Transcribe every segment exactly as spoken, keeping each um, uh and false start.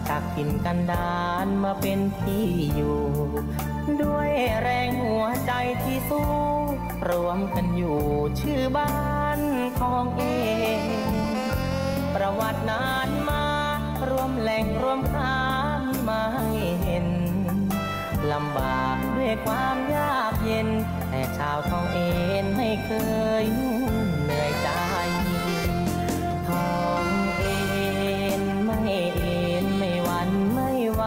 จากถิ่นกันดารมาเป็นที่อยู่ด้วยแรงหัวใจที่สู้รวมกันอยู่ชื่อบ้านของเองประวัตินานมารวมแหล่งรวมข้ามมาให้เห็นลำบากด้วยความยากเย็นแต่ชาวทองเอ็นไม่เคยเหนื่อยใจทองเอ็นไม่เอ็นไม่หวั่นไม่ไหว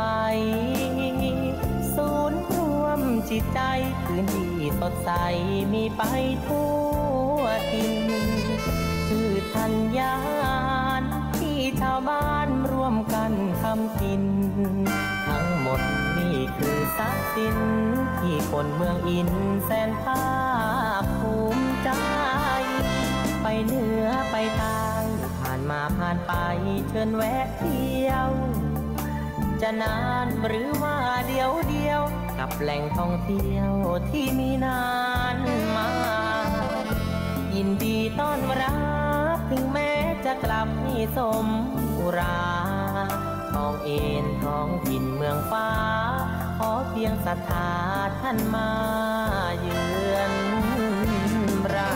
ศูนย์รวมจิตใจพื้นที่สดใสมีไปทั่วถิ่นคือธัญญาณที่ชาวบ้านร่วมกันทำกินทั้งหมดนี่คือทรัพย์สินที่คนเมืองอินแสนภาคภูมิใจไปเหนือไปใต้ผ่านมาผ่านไปเชิญแวะเที่ยวจะนานหรือว่าเดียวเดียวกับแหล่งท่องเที่ยวที่มีนานมายินดีต้อนรับถึงแม้จะกลับมีสมอุราทองเอ็นท้องถิ่นเมืองฟ้าขอเพียงศรัทธาท่านมาเยือนเรา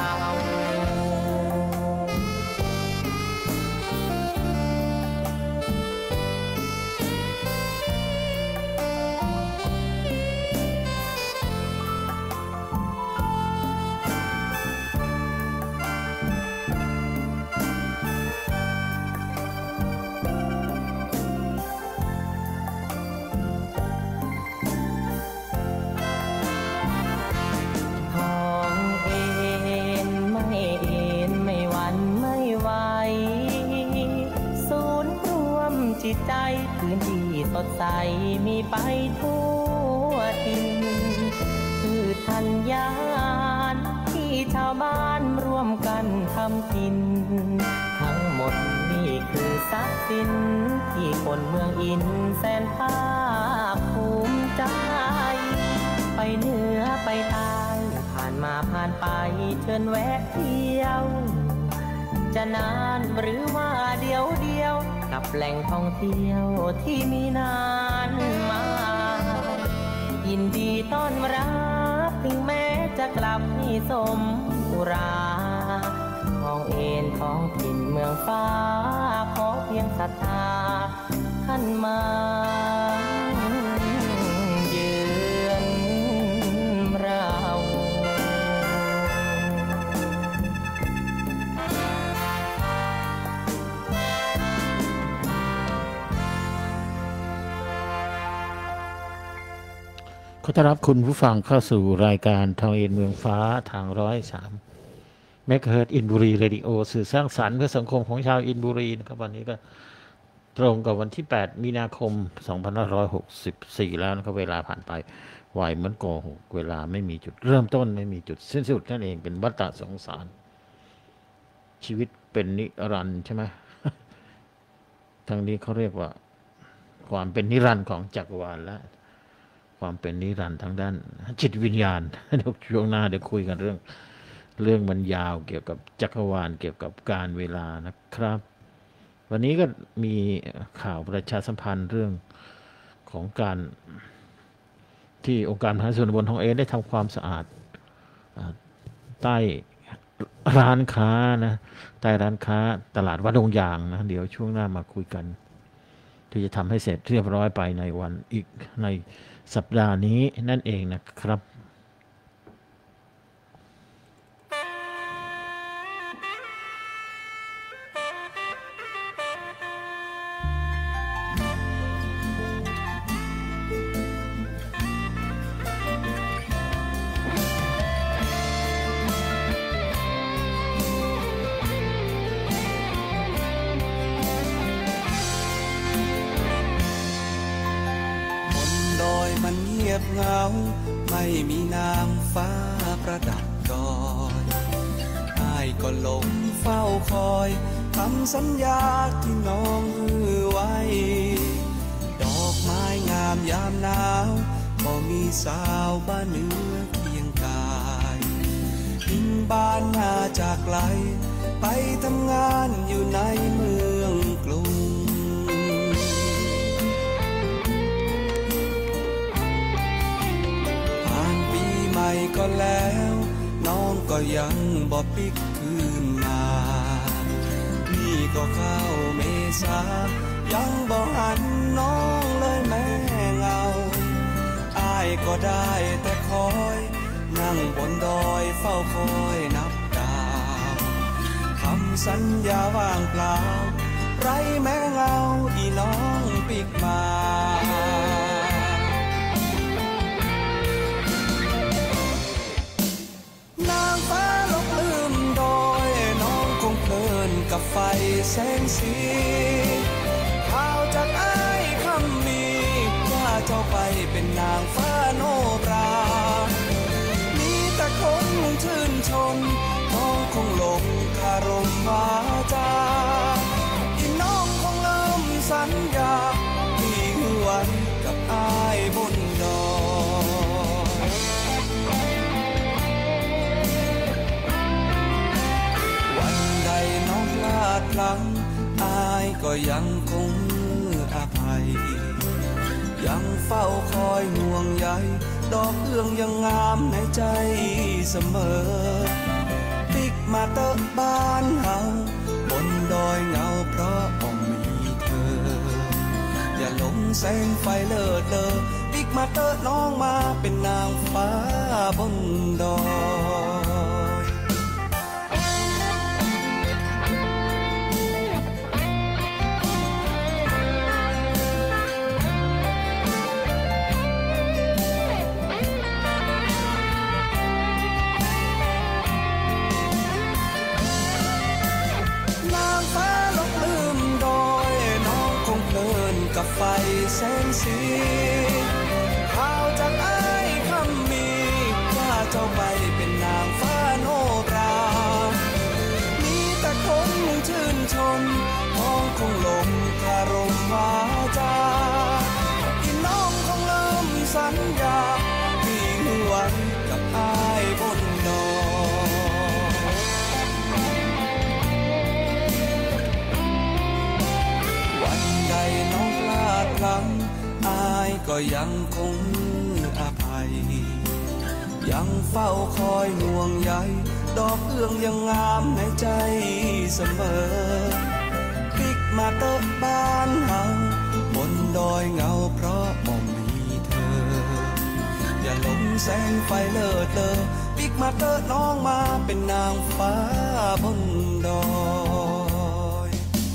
จิตใจพื้นที่สดใสมีไปทั่วถิ่นคือธัญญาณที่ชาวบ้านร่วมกันทำกินทั้งหมดนี่คือทรัพย์สินที่คนเมืองอินแสนภาคภูมิใจไปเหนือไปใต้ผ่านมาผ่านไปเชิญแวะเที่ยวจะนานหรือว่าเดียวเดียวกับแหล่งท่องเที่ยวที่มีนานมายินดีต้อนรับถึงแม้จะกลับมีสมอุราทองเอ็นท้องถิ่นเมืองฟ้าขอเพียงศรัทธาท่านมาเยือนเราขอต้อนรับคุณผู้ฟังเข้าสู่รายการทองเอ็นเมืองฟ้าทางร้อยสามเมกะเฮิรตซ์อินบุรีเรดิโอสื่อสร้างสรรค์เพื่อสังคมของชาวอินบุรีนะครับวันนี้ก็ตรงกับวันที่แปดมีนาคมสองพันห้าร้อยหกสิบสี่แล้วนะครับเวลาผ่านไปไวเหมือนโกหกเวลาไม่มีจุดเริ่มต้นไม่มีจุดสิ้นสุดนั่นเองเป็นวัฏสงสารชีวิตเป็นนิรันดร์ใช่ไหม ทางนี้เขาเรียกว่าความเป็นนิรันดร์ของจักรวาลและความเป็นนิรันดร์ทางด้านจิตวิญญาณเดี๋ยวช่วงหน้าเดี๋ยวคุยกันเรื่องเรื่องมันยาวเกี่ยวกับจักรวาลเกี่ยวกับการเวลานะครับวันนี้ก็มีข่าวประชาสัมพันธ์เรื่องของการที่องค์การมหาส่วนตำบลทองเอ็นได้ทำความสะอาดใต้ร้านค้านะใต้ร้านค้าตลาดวัดดงยางนะเดี๋ยวช่วงหน้ามาคุยกันที่จะทำให้เสร็จเรียบร้อยไปในวันอีกในสัปดาห์นี้นั่นเองนะครับยบเหงาไม่มีนางฟ้าประดับดอยอ้ายก็หลงเฝ้าคอยคำสัญญาที่น้องฮือไว้ดอกไม้งามยามหนาวก็มีสาวบ้านเหนือเคียงกายทิ้งบ้านมาจากไกลไปทำงานอยู่ในเมืองกรุงยังบ่ปิกคืนมานี่ก็เข้าเมษายังบ่หันน้องเลยแม่เงาอ้ายก็ได้แต่คอยนั่งบนดอยเฝ้าคอยนับดาวคำสัญญาว่างเปล่าไรแม่เงาอีน้องปิกมานางฟ้าลบลืมดอยน้องคงเพลินกับไฟแสงสีข่าวจากอ้ายคำมีว่าเจ้าไปเป็นนางฟ้าโนรามีแต่คนชื่นชมน้องคงหลงคารมวาจาอีน้องคงลืมสัญญาที่หวันกับอ้ายบนดอยวันใดน้องพลาดพลั้งอ้ายก็ยังคงอภัยยังเฝ้าคอยห่วงใยดอกเอื้องยังงามในใจเสมอปิกมาเตอะบ้านเฮาบนดอยเงาเพราะอ่อมมีเธออย่าหลงแสงไฟเลิศเลอปิกมาเตอะน้องมาเป็นนางฟ้าบนดอยกับไฟแสงสีข่าวจากอ้ายคำมีว่าเจ้าไปเป็นนางฟ้าโนรามีแต่คนชื่นชมน้องคงหลงคารมวาจาอีน้องคงลืมสัญญาที่หวันกับอ้ายบนดอยวันใดน้องพลาดพลั้งอ้ายก็ยังคงอภัยยังเฝ้าคอยห่วงใยดอกเอื้องยังงามในใจเสมอปิกมาเตอะบ้านเฮาบนดอยเงาเพราะบ่มีเธออย่าหลงแสงไฟเลิศเลอปิกมาเตอะน้องมาเป็นนางฟ้าบนดอย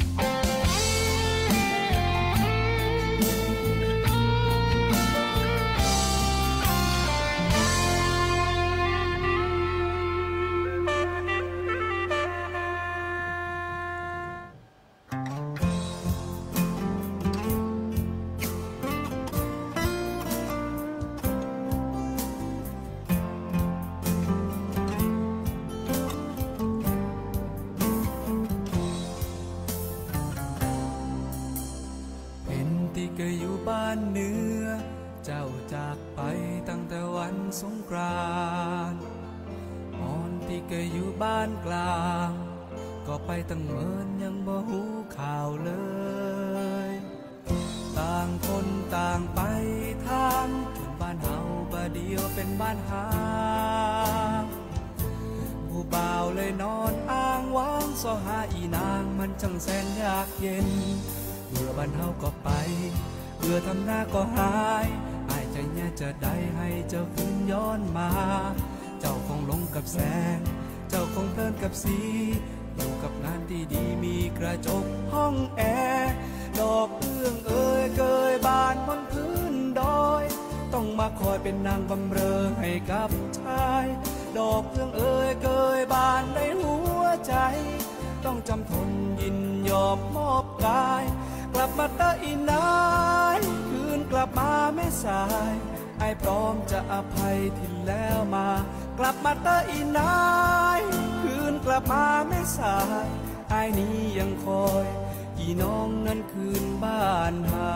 ก็อยู่บ้านเหนือเจ้าจากไปตั้งแต่วันสงกรานต์มอนที่ก็อยู่บ้านกลางก็ไปตั้งเมินยังบ่หูข่าวเลยต่างคนต่างไปทางจนบ้านเฮาบ่เดียวเป็นบ้านห่างผู้บ่าวเลยนอนอ้างว้างสอหาอีนางมันจังแสนยากเย็นเบื่อบ้านเฮาก็ไปเบื่อทำหน้าก็หายอ้ายใจแย่จะได้ให้เจ้าคืนย้อนมาเจ้าคงหลงกับแสงเจ้าคงเพลินกับสีอยู่กับงานที่ดีมีกระจกห้องแอร์ดอกเอื้องเอ่ยเกยบานบนพื้นดอยต้องมาคอยเป็นนางบำเรอให้กับชายดอกเอื้องเอ่ยเกยบานในหัวใจต้องจำทนยินยอมมอบกายกลับมาเตออีนายคืนกลับมาไม่สายไอ้พร้อมจะอภัยที่แล้วมากลับมาเตออีนายคืนกลับมาไม่สายไอ้นี้ยังคอยอีน้องนั้นคืนบ้านเฮา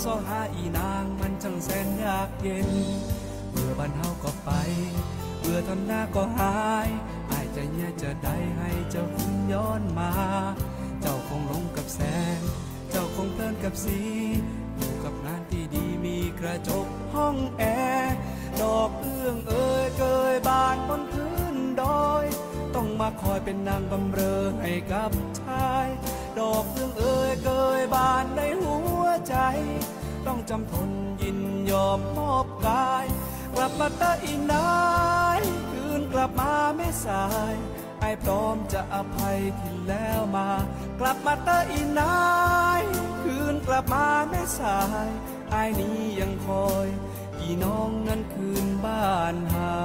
อหาอีนางมันจังแสนยากเย็นเบื่อบ้านเฮาก็ไปเบื่อทำหน้าก็หายอายใจเนี่ยจะได้ให้เจ้าคืนย้อนมาเจ้าคงหลงกับแสงเจ้าคงเพลินกับสีอยู่กับงานที่ดีมีกระจกห้องแอร์ดอกเอื้องเอ่ยเกยบานบนพื้นดอยต้องมาคอยเป็นนางบำเรอให้กับชายดอกเอื้องเอ่ยเกยบานในหัวใจต้องจำทนยินยอมมอบกายกลับมาตะอีนายคืนกลับมาไม่สายไอ้พร้อมจะอภัยที่แล้วมากลับมาตะอีนายคืนกลับมาไม่สายไอ้นี้ยังคอยอีน้องนั้นคืนบ้านเฮา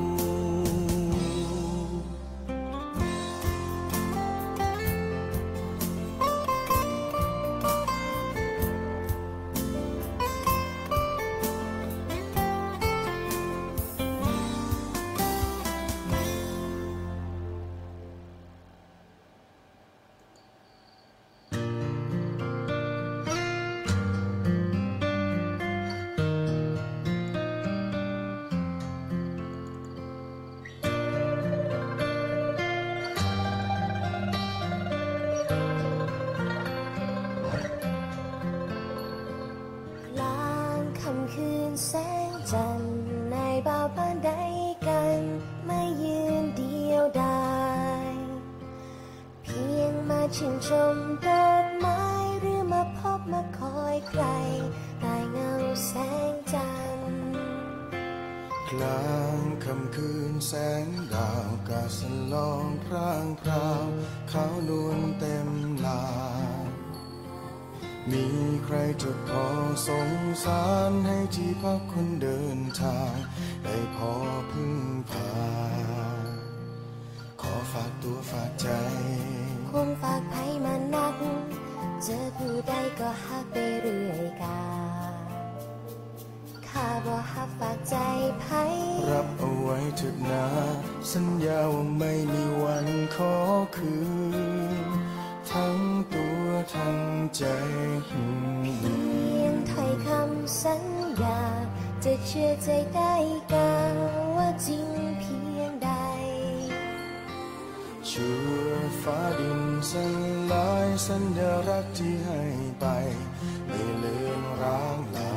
แสงจันทร์ในบ่าวบ้านใดกันไม่ยืนเดียวดายเพียงมาชื่นชมดอกไม้หรือมาพบมาคอยใครใต้เงาแสงจันทร์กลางค่ำคืนแสงดาวกาสลองพร่างพราวขาวนวลเต็มลามีใครจะพอสงสารให้ที่พักคนเดินทางได้พอพึ่งพาขอฝากตัวฝากใจคงฝากไผมานักเจอผู้ใดก็ฮักไปเรื่อยกาข้าบ่ฮักฝากใจไผรับเอาไว้เถิดนะสัญญาว่าไม่มีวันขอคืนทั้งตัวทั้งใจเพียงถ้อยคำสัญญาจะเชื่อใจได้กาว่าจริงเพียงใดชั่วฟ้าดินสลายสัญญารักที่ให้ไปไม่เลือนร้างลา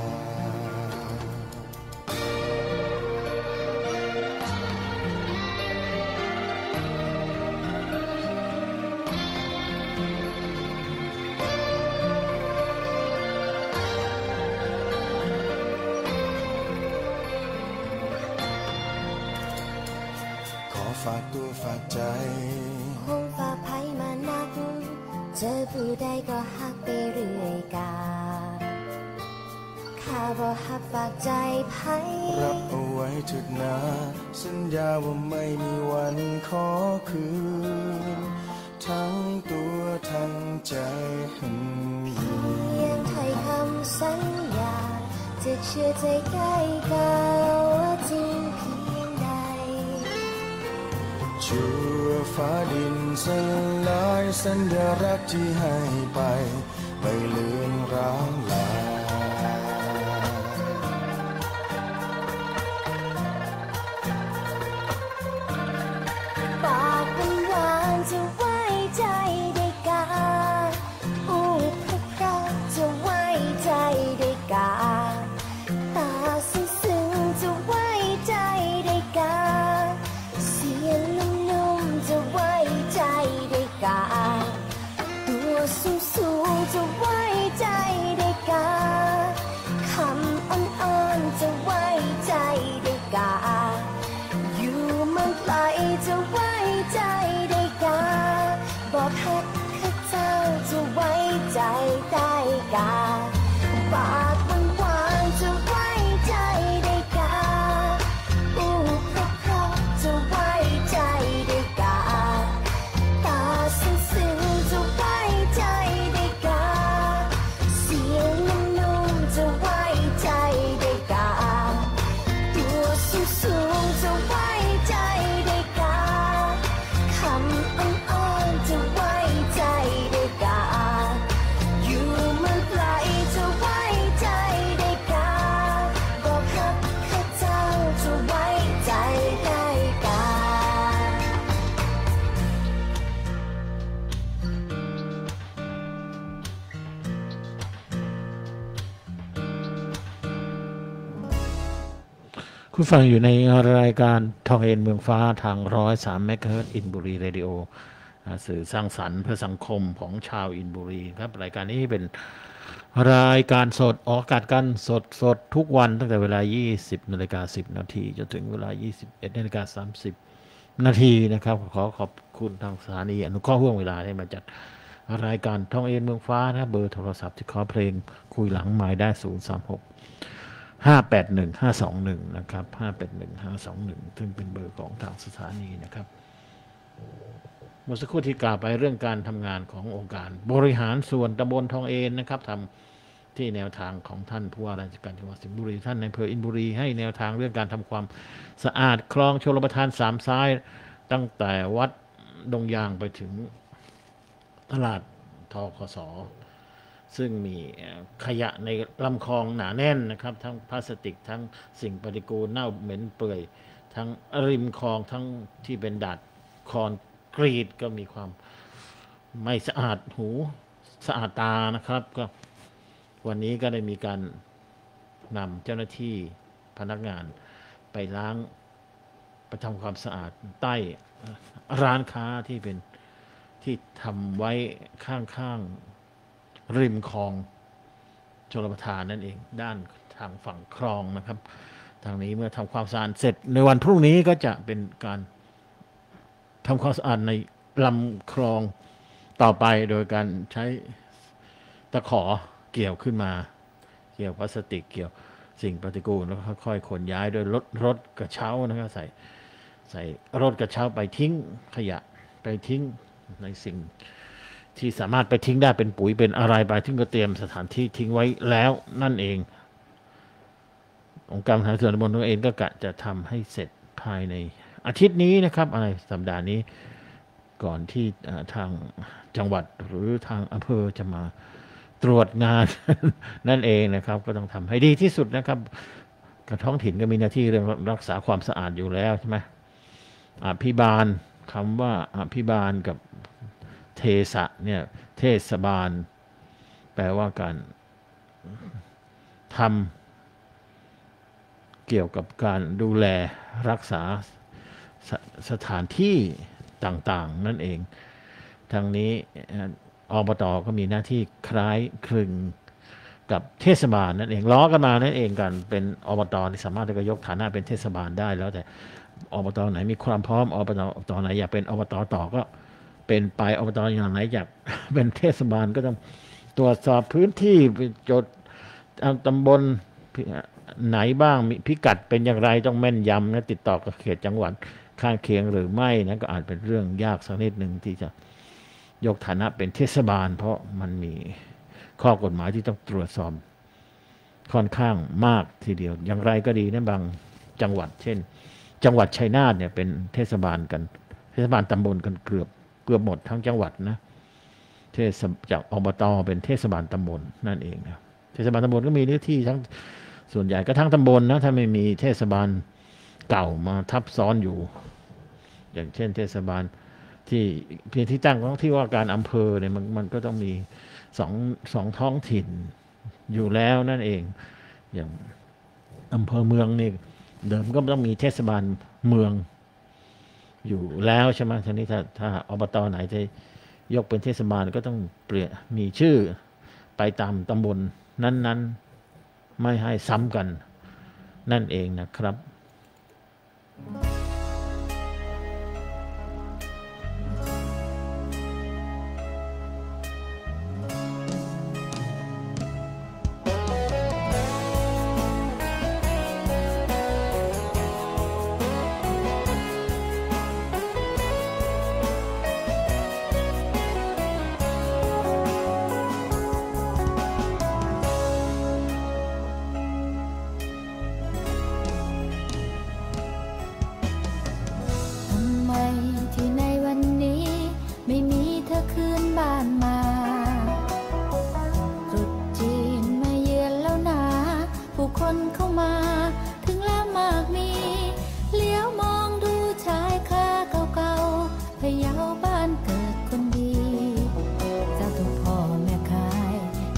ฝากตัวฝากใจคงฝากไผมานักเจอผู้ใดก็ฮักไปเรื่อยกาข้าบ่ฮักฝากใจไผรับเอาไว้เถิดนะสัญญาว่าไม่มีวันขอคืนทั้งตัวทั้งใจเพียงถ้อยคำสัญญาจะเชื่อใจได้กาว่าจริงเพียงใดชั่วฟ้าดินสลายสัญญารักที่ให้ไปไม่เลือนร้างลาปากมันหวานจะไว้ใจได้กาพูดเพราะๆจะไว้ใจได้กาตาซึ้งๆจะไว้ใจได้กาเสียงนุ่มๆจะไว้ใจได้กาตัวสูงๆจะไว้ใจได้กาคำอ่อนๆจะไว้ใจได้กาอยู่เมืองไกลจะไว้ใจได้กาบอกฮักข้าเจ้าจะไว้ใจได้กาปากมันหวานจะไว้ใจได้กาพูดเพราะๆจะไว้ใจได้กาตาซึ้งๆจะไว้ใจได้กาเสียงนุ่มๆจะไว้ใจได้กาตัวสูงๆจะไว้ใจได้กาคำอ่อนๆจะไว้ใจได้กาอยู่เมืองไกลจะไว้ใจคุณฟังอยู่ในรายการทองเอ็นเมืองฟ้าทางร้อยสามเมกะเฮิรตซ์อินบุรีเรดิโอสื่อสร้างสรรค์เพื่อสังคมของชาวอินบุรีครับรายการนี้เป็นรายการสดออกอากาศกันสดสดทุกวันตั้งแต่เวลา ยี่สิบนาฬิกาสิบนาทีจนถึงเวลา ยี่สิบเอ็ดนาฬิกาสามสิบนาทีนะครับขอขอบคุณทางสถานีอนุเคราะห์ห่วงเวลาได้มาจัดรายการทองเอ็นเมืองฟ้านะเบอร์โทรศัพท์ที่ขอเพลงคุยหลังหมายได้ศูนย์ สาม หก ห้า แปด หนึ่ง ห้า สอง หนึ่งนะครับห้า แปด หนึ่ง ห้า สอง หนึ่งซึ่งเป็นเบอร์ของทางสถานีนะครับเมื่อสักครู่ที่กล่าวไปเรื่องการทำงานขององค์การบริหารส่วนตำบลทองเอนนะครับทำที่แนวทางของท่านผู้ว่าราชการจังหวัดสิงห์บุรีท่านในอำเภออินบุรีให้แนวทางเรื่องการทำความสะอาดคลองชลประทานสามซ้ายตั้งแต่วัดดงยางไปถึงตลาดทกส.ซึ่งมีขยะในลำคลองหนาแน่นนะครับทั้งพลาสติกทั้งสิ่งปฏิกูลเน่าเหม็นเปื่อยทั้งริมคลองทั้งที่เป็นดัดคอนกรีตก็มีความไม่สะอาดหูสะอาดตานะครับก็วันนี้ก็ได้มีการนำเจ้าหน้าที่พนักงานไปล้างไปทำความสะอาดใต้ร้านค้าที่เป็นที่ทำไว้ข้างๆริมคลองชลประทานนั่นเองด้านทางฝั่งคลองนะครับทางนี้เมื่อทำความสะอาดเสร็จในวันพรุ่งนี้ก็จะเป็นการทำความสะอาดในลำคลองต่อไปโดยการใช้ตะขอเกี่ยวขึ้นมาเกี่ยวพลาสติกเกี่ยวสิ่งปฏิกูลแล้วค่อยๆขนย้ายโดยรถรถกระเช้านะครับใส่ใส่รถกระเช้าไปทิ้งขยะไปทิ้งในสิ่งที่สามารถไปทิ้งได้เป็นปุ๋ยเป็นอะไรไปทิ้งก็เตรียมสถานที่ทิ้งไว้แล้วนั่นเององค์การบริหารส่วนตำบลตัวเองก็กะจะทำให้เสร็จภายในอาทิตย์นี้นะครับอะไรสัปดาห์นี้ก่อนที่ทางจังหวัดหรือทางอำเภอจะมาตรวจงาน นั่นเองนะครับก็ต้องทำให้ดีที่สุดนะครับกระท้องถิ่นก็มีหน้าที่เรื่องรักษาความสะอาดอยู่แล้วใช่ไหมอภิบาลคำว่าอภิบาลกับเทศะเนี่ยเทศบาลแปลว่าการทำเกี่ยวกับการดูแลรักษาส, สถานที่ต่างๆนั่นเองทางนี้อบต.ก็มีหน้าที่คล้ายคลึงกับเทศบาลนั่นเองล้อกันมานั่นเองกันเป็นอบต.ที่สามารถจะยกฐานะเป็นเทศบาลได้แล้วแต่อบต.ไหนมีความพร้อมอบต.ไหนอยากเป็นอบต.ต่อก็เป็นไปอบต.อย่างไหนอยากเป็นเทศบาลก็ต้องตรวจสอบพื้นที่จดตำบลไหนบ้างมีพิกัดเป็นอย่างไรต้องแม่นยำนะติดต่อกับเขตจังหวัดข้างเคียงหรือไม่นะก็อาจเป็นเรื่องยากสักนิดหนึ่งที่จะยกฐานะเป็นเทศบาลเพราะมันมีข้อกฎหมายที่ต้องตรวจสอบค่อนข้างมากทีเดียวอย่างไรก็ดีนะบางจังหวัดเช่นจังหวัดชัยนาทเนี่ยเป็นเทศบาลกันเทศบาลตำบลกันเกือบเกือบหมดทั้งจังหวัดนะเทศจากอบต.เป็นเทศบาลตำบลนั่นเองนะเทศบาลตำบลก็มีเนื้อที่ทั้งส่วนใหญ่ก็ทั้งตำบลนะถ้าไม่มีเทศบาลเก่ามาทับซ้อนอยู่อย่างเช่นเทศบาลที่เพียงที่ตั้งของที่ว่าการอำเภอเนี่ยมันมันก็ต้องมีสองสองท้องถิ่นอยู่แล้วนั่นเองอย่างอำเภอเมืองนี่เดิมก็ต้องมีเทศบาลเมืองอยู่แล้วใช่ไหมทีนี้ถ้าถ้าอบต.ไหนจะยกเป็นเทศบาลก็ต้องเปลี่ยนมีชื่อไปตามตำบลนั้นๆไม่ให้ซ้ำกันนั่นเองนะครับ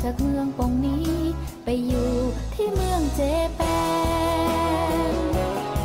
ไปอยู่ที่เมืองเจแปน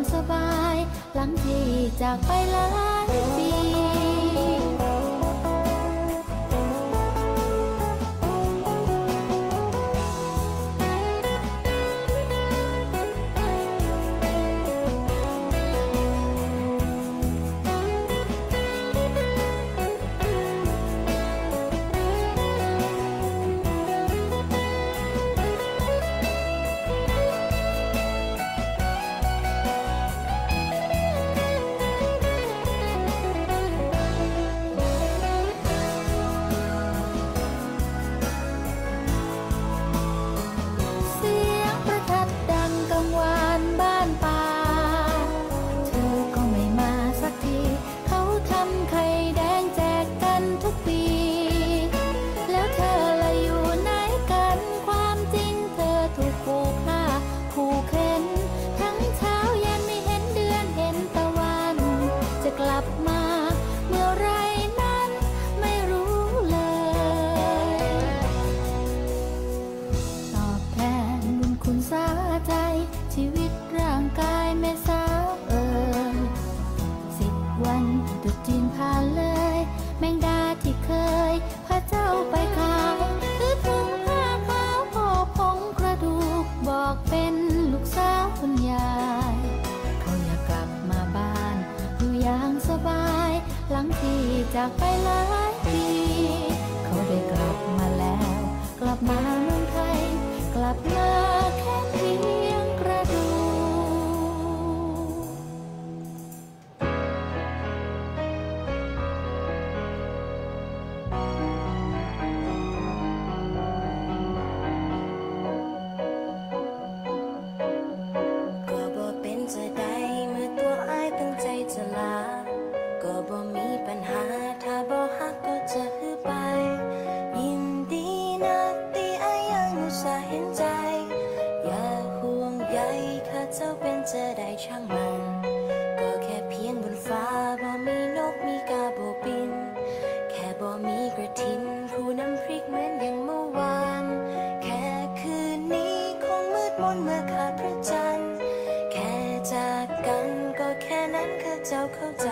สบายหลังที่จากไปหลายปีจากไปหลายปีเขาได้กลับมาแล้วกลับมาเมืองไทยกลับมาแค่เพียงกระดูก็บ่เป็นจะได้เมื่อตัวอ้ายตั้งใจจะลาก็บ่มีปัญหาถ้าบ่ฮักก็จะฮือไปยินดีนะที่อ้ายยังอุตส่าห์เห็นใจอย่าห่วงใยข้าเจ้าเป็นจะได้ช่างมันก็แค่เพียงบนฟ้าบ่มีนกมีกาบ่บินแค่บ่มีกระทิงรูน้ำพริกเหมือนอย่างเมื่อวานแค่คืนนี้คงมืดมนเมื่อขาดพระจันทร์แค่จากกันก็แค่นั้นข้าเจ้าเข้าใจ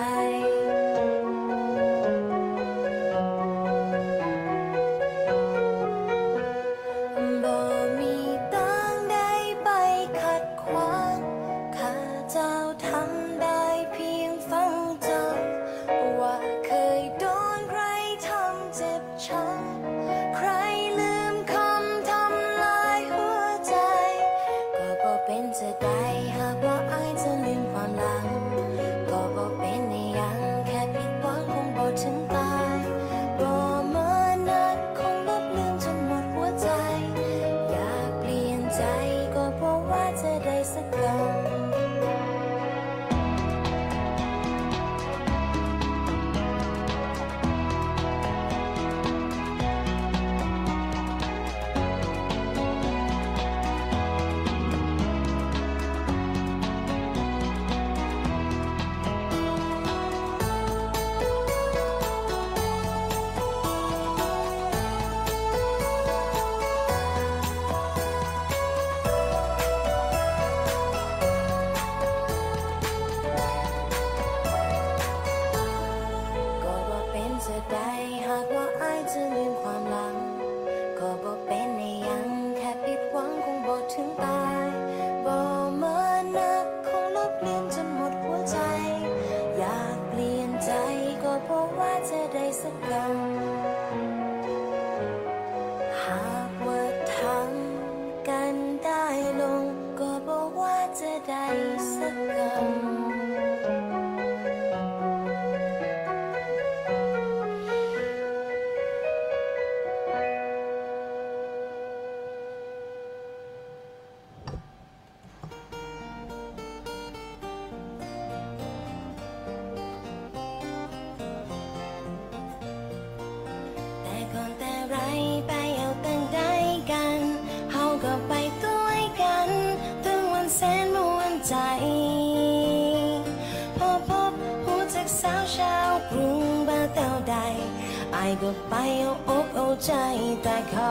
ก็ไปเอาอกเอาใจแต่เขา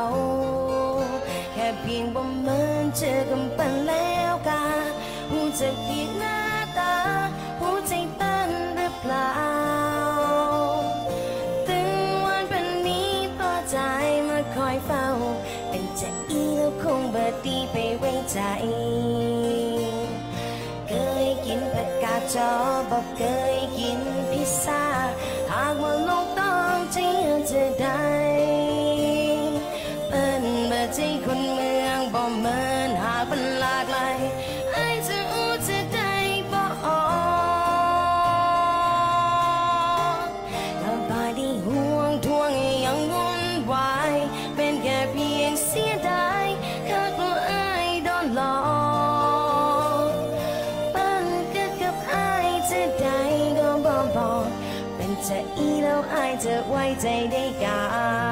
แค่เพียงบ่เหมือนเจอกันเป็นแล้วกันหูจะเพียงหน้าตาาจอบอกเคยกินพิซซ่าหากว่าลงต้องที่จะได้เปิ้นเบอร์ใจคนเมืองบ่เหมือนหากเป็นหลากหลายไอ้จะอู้จะได้บ่ออกแล้วบาดีห่วงทวงยังวุ่นวายเป็นแค่เพียงเสียดายข้ากลัวอายโดนหลอกปั้นก็กับอายจะได้ก็บ่บอกเป็นจะอีแล้วอายจะไว้ใจได้กา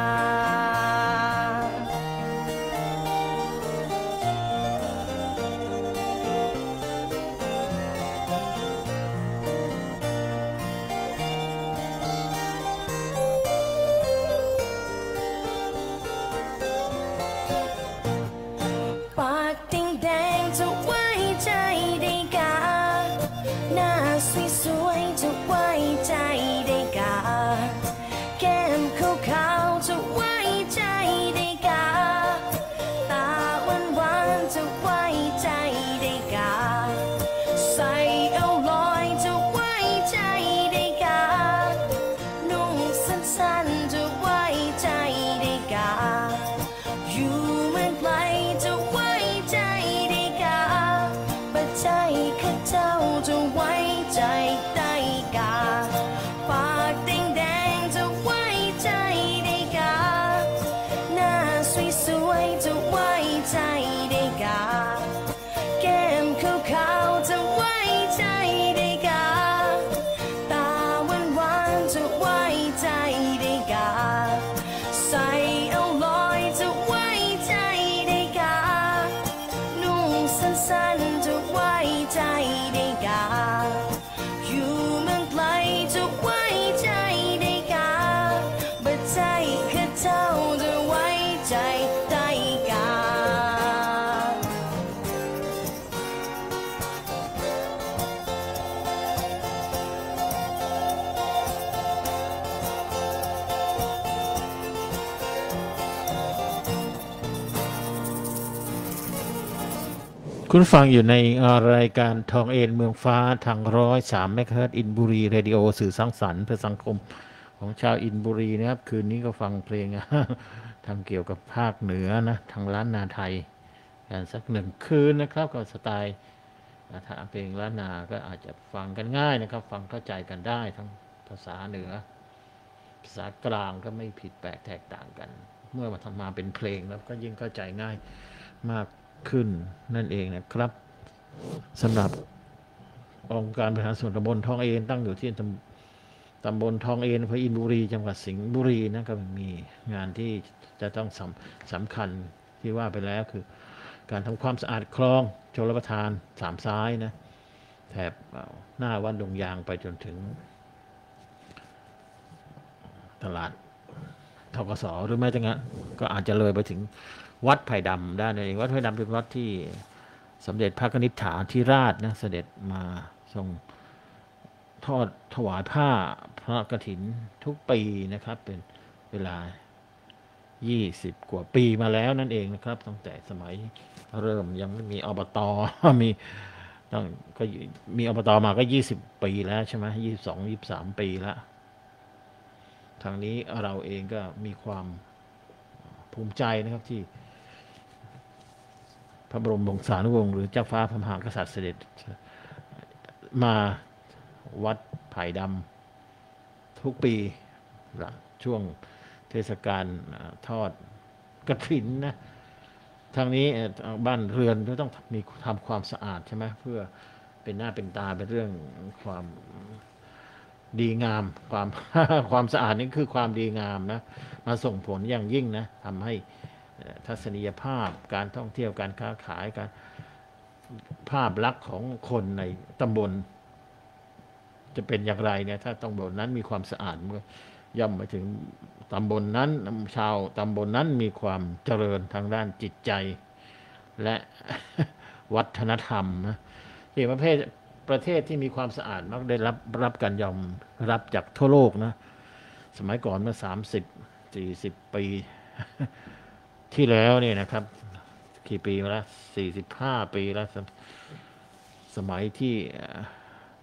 ปากแดงๆจะไว้ใจได้กาหน้าสวยๆจะไว้ใจได้กาแก้มขาวๆจะไว้ใจได้กาตาหวานๆจะไว้ใจได้กาใส่เอาลอยจะไว้ใจได้กานุ่งสั้นๆจะไว้ใจได้กาอยู่เมื่อไกลจะไว้ใจได้กาบัดใจข้าเจ้าจะไว้ใจได้กาปากแดงๆจะไว้ใจได้กาหน้าสวยๆจะไว้ใจได้กาแก้มขาวๆจะไว้ใจได้กาตาหวานๆจะไว้ใจได้กาใส่เอาลอยจะไว้ใจได้กานุ่งสั้นๆจะไว้ใจได้กาอยู่เมืองไกลจะไว้ใจได้กาบัดใจข้าเจ้าจะไว้ใจได้กาคุณฟังอยู่ในรายการทองเอ็นเมืองฟ้าทางร้อยสามเมกะเฮิรตซ์อินบุรีเรดิโอสื่อสร้างสรรค์เพื่อสังคมของชาวอินบุรีนะครับคืนนี้ก็ฟังเพลง ทำเกี่ยวกับภาคเหนือนะทางล้านนาไทยกันสักหนึ่งคืนนะครับก็สไตล์ถ้าเพลงล้านนาก็อาจจะฟังกันง่ายนะครับฟังเข้าใจกันได้ทั้งภาษาเหนือภาษากลางก็ไม่ผิดแปลกแตกต่างกัน เมื่อมาทำมาเป็นเพลงแล้วก็ยิ่งเข้าใจง่ายมากขึ้นนั่นเองนะครับสำหรับองค์การบริหารส่วนตำบลทองเอนตั้งอยู่ที่ตำบลทองเอนอำเภออินบุรีจังหวัดสิงห์บุรีนะก็มีงานที่จะต้องสำสำคัญที่ว่าไปแล้วคือการทำความสะอาดคลองชลประทานสามซ้ายนะแถบหน้าวัดดงยางไปจนถึงตลาดทกสหรือไม่จังงั้นก็อาจจะเลยไปถึงวัดไผ่ดำได้นั่นเองวัดไผ่ดำเป็นวัดที่สมเด็จพระนิธิฐาธิราชนะเสด็จมาทรงทอดถวายผ้าพระกฐินทุกปีนะครับเป็นเวลายี่สิบกว่าปีมาแล้วนั่นเองนะครับตั้งแต่สมัยเริ่มยังไม่มีอบต มีต้องก็มีอบตมาก็ยี่สิบปีแล้วใช่ไหมยี่สิบสองยี่สิบสามปีแล้วทางนี้เราเองก็มีความภูมิใจนะครับที่พระบรมวงศานุวงศ์หรือเจ้าฟ้าพระมหากษัตริย์เสด็จมาวัดไผ่ดำทุกปีช่วงเทศกาลทอดกฐินนะทางนี้บ้านเรือนก็ต้องมีทำความสะอาดใช่ไหมเพื่อเป็นหน้าเป็นตาเป็นเรื่องความดีงามความ ความสะอาดนี่คือความดีงามนะมาส่งผลอย่างยิ่งนะทำให้ทัศนียภาพการท่องเที่ยวการค้าขายการภาพลักษณ์ของคนในตำบลจะเป็นอย่างไรเนี่ยถ้าตำบลนั้นมีความสะอาดเมื่อย่อมไปถึงตำบลนั้นชาวตำบลนั้นมีความเจริญทางด้านจิตใจและ วัฒนธรรมนะที่ประเภทประเทศที่มีความสะอาดมักได้รับรับการยอมรับจากทั่วโลกนะสมัยก่อนเมื่อสามสิบสี่สิบปีที่แล้วเนี่ยนะครับกี่ปีมาแล้วสี่สิบห้าปีแล้วสมัยที่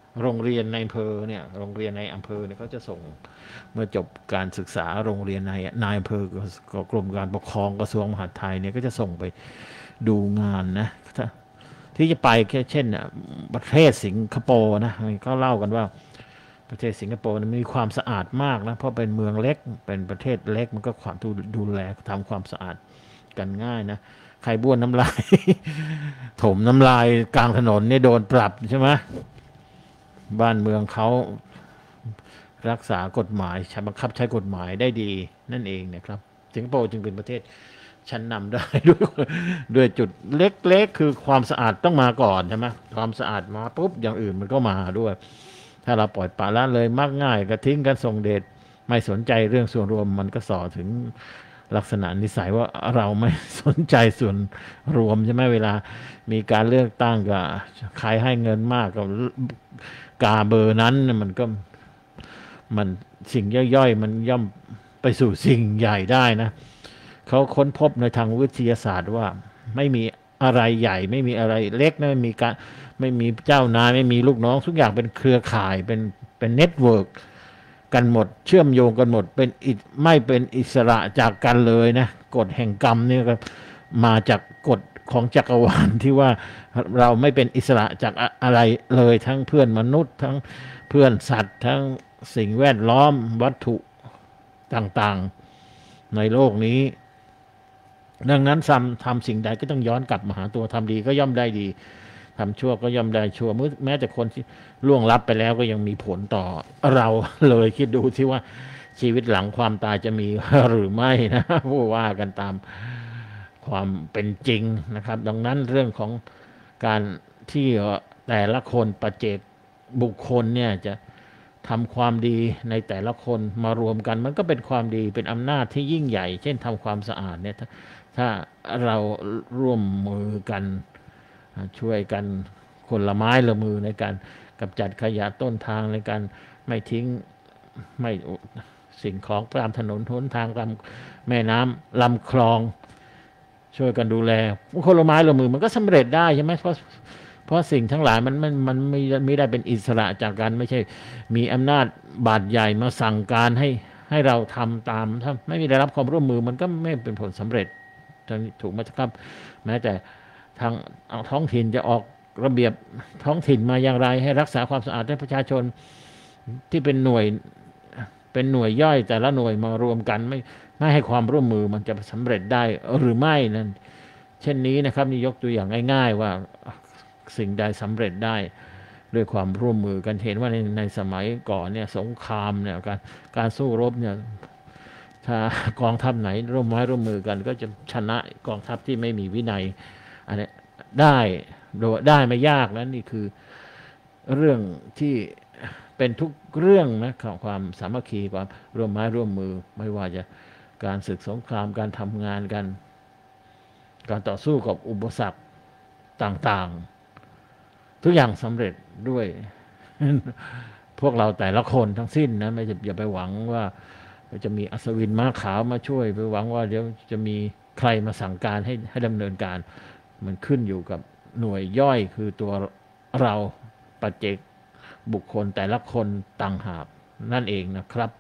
โรงเรียนในอำเภอเนี่ยโรงเรียนในอำเภอเนี่ยเขาจะส่งเมื่อจบการศึกษาโรงเรียนในนายอำเภอกรมการปกครองกระทรวงมหาดไทยเนี่ยก็จะส่งไปดูงานนะที่จะไปแค่เช่นประเทศสิงคโปร์นะเขาเล่ากันว่าประเทศสิงคโปร์มีความสะอาดมากนะเพราะเป็นเมืองเล็กเป็นประเทศเล็กมันก็ความดูแลทำความสะอาดกันง่ายนะใครบ้วนน้ำลาย ถมน้ำลายกลางถนนเนี่ยโดนปรับใช่ไหมบ้านเมืองเขารักษากฎหมายใช้บังคับใช้กฎหมายได้ดีนั่นเองนะครับสิงคโปร์จึงเป็นประเทศชั้นนำได้ ด้วยด้วยจุดเล็กๆคือความสะอาดต้องมาก่อนใช่ไหมความสะอาดมาปุ๊บอย่างอื่นมันก็มาด้วยถ้าเราปล่อยปละละเลยมักง่ายกระทิ้งกันส่งเดชไม่สนใจเรื่องส่วนรวมมันก็ส่อถึงลักษณะนิสัยว่าเราไม่สนใจส่วนรวมใช่ไหมเวลามีการเลือกตั้งกับใครให้เงินมากกับกาเบอร์นั้นมันก็มันสิ่งย่อยๆมันย่อมไปสู่สิ่งใหญ่ได้นะเขาค้นพบในทางวิทยาศาสตร์ว่าไม่มีอะไรใหญ่ไม่มีอะไรเล็กนะไม่มีการไม่มีเจ้านายไม่มีลูกน้องทุกอย่างเป็นเครือข่ายเป็นเป็นเน็ตเวิร์กกันหมดเชื่อมโยงกันหมดเป็นไม่เป็นอิสระจากกันเลยนะกฎแห่งกรรมนี่ก็มาจากกฎของจักรวาลที่ว่าเราไม่เป็นอิสระจากอะไรเลยทั้งเพื่อนมนุษย์ทั้งเพื่อนสัตว์ทั้งสิ่งแวดล้อมวัตถุต่างๆในโลกนี้ดังนั้นทำทำสิ่งใดก็ต้องย้อนกลับมาหาตัวทำดีก็ย่อมได้ดีทำชั่วก็ย่อมได้ชั่วแม้แต่คนที่ล่วงลับไปแล้วก็ยังมีผลต่อเราเลยคิดดูที่ว่าชีวิตหลังความตายจะมีหรือไม่นะผู้ว่ากันตามความเป็นจริงนะครับดังนั้นเรื่องของการที่แต่ละคนปัจเจกบุคคลเนี่ยจะทำความดีในแต่ละคนมารวมกันมันก็เป็นความดีเป็นอำนาจที่ยิ่งใหญ่เช่นทำความสะอาดเนี่ยถ้าเราร่วมมือกันช่วยกันคนละไม้ละมือในการกำจัดขยะต้นทางในการไม่ทิ้งไม่สิ่งของตามถนนหนทางตามแม่น้ำลำคลองช่วยกันดูแลคนละไม้ละมือมันก็สำเร็จได้ใช่ไหมเพราะเพราะสิ่งทั้งหลายมันมันมันไม่ไม่ได้เป็นอิสระจากกันไม่ใช่มีอำนาจบาดใหญ่มาสั่งการให้ให้เราทำตามถ้าไม่มีได้รับความร่วมมือมันก็ไม่เป็นผลสำเร็จถูกไหมครับแม้แต่ทางท้องถิ่นจะออกระเบียบท้องถิ่นมาอย่างไรให้รักษาความสะอาดให้ประชาชนที่เป็นหน่วยเป็นหน่วยย่อยแต่ละหน่วยมารวมกันไม่ไม่ให้ความร่วมมือมันจะสำเร็จได้หรือไม่นั่นเช่นนี้นะครับนี่ยกตัวอย่างง่ายๆว่าสิ่งใดสำเร็จได้ด้วยความร่วมมือกันเห็นว่าในในสมัยก่อนเนี่ยสงครามเนี่ยการการสู้รบเนี่ยถ้ากองทัพไหนร่วมไม้ร่วมมือกันก็จะชนะกองทัพที่ไม่มีวินัยอันนี้ได้โดยได้ไม่ยากแล้วนี่คือเรื่องที่เป็นทุกเรื่องนะของความสามัคคีความร่วมไม้ร่วมมือไม่ว่าจะการศึกสงครามการทำงานกันการต่อสู้กับอุปสรรคต่างๆทุกอย่างสำเร็จด้วย พวกเราแต่ละคนทั้งสิ้นนะไม่อย่าไปหวังว่าจะมีอัศวินม้าขาวมาช่วยไปหวังว่าเดี๋ยวจะมีใครมาสั่งการให้ให้ดำเนินการมันขึ้นอยู่กับหน่วยย่อยคือตัวเราปัจเจกบุคคลแต่ละคนต่างหากนั่นเองนะครับ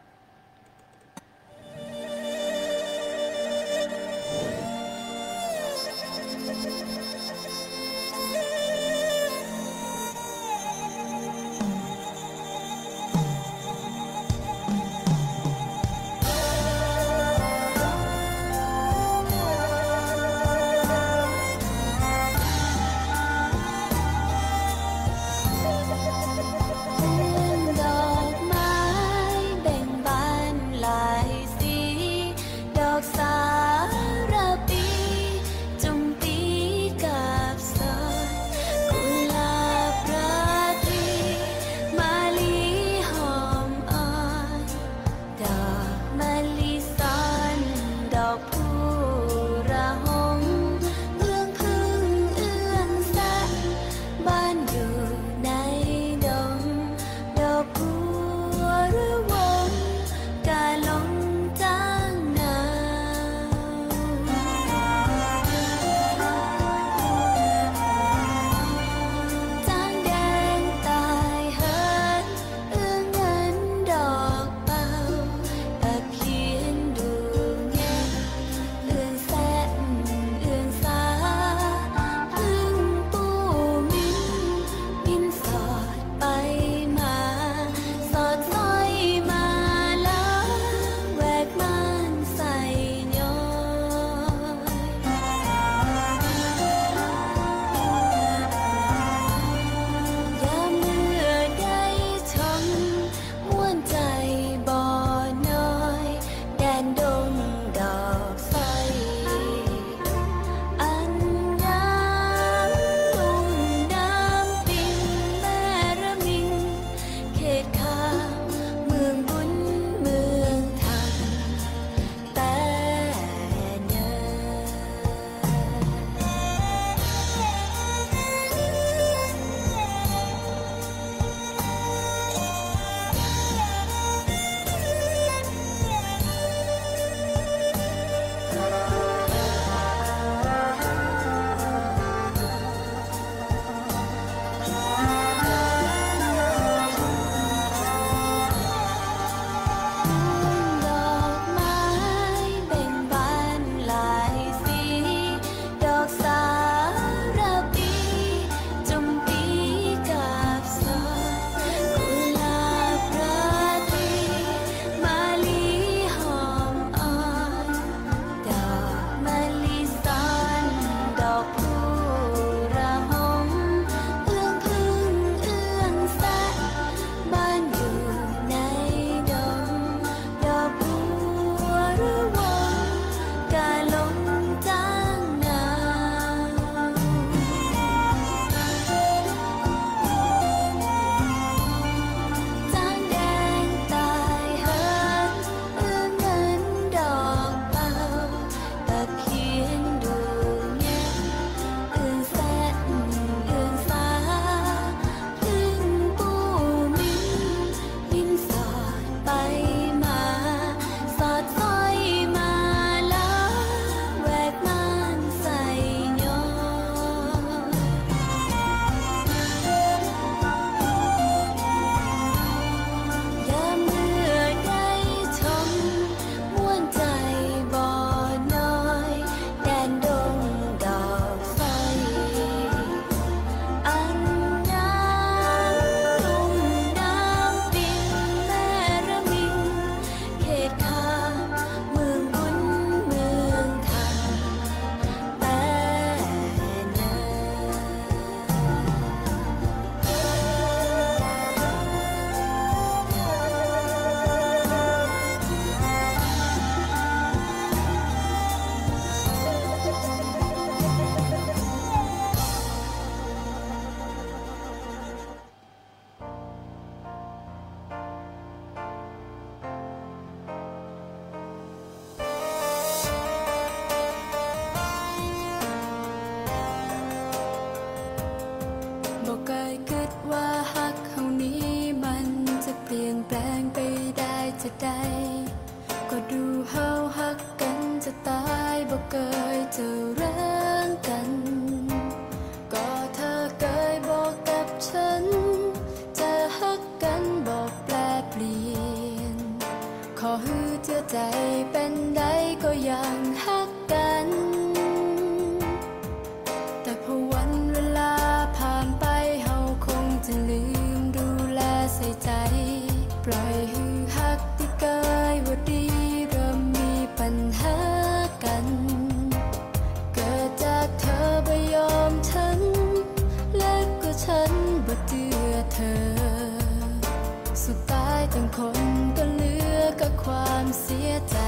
ปล่อยให้ฮักที่กายว่าดีเริ่มมีปัญหากันเกิดจากเธอบ่ยอมฉันและก็ฉันบ่เตือเธอสุดท้ายทั้งคนก็เหลือกับความเสียใจ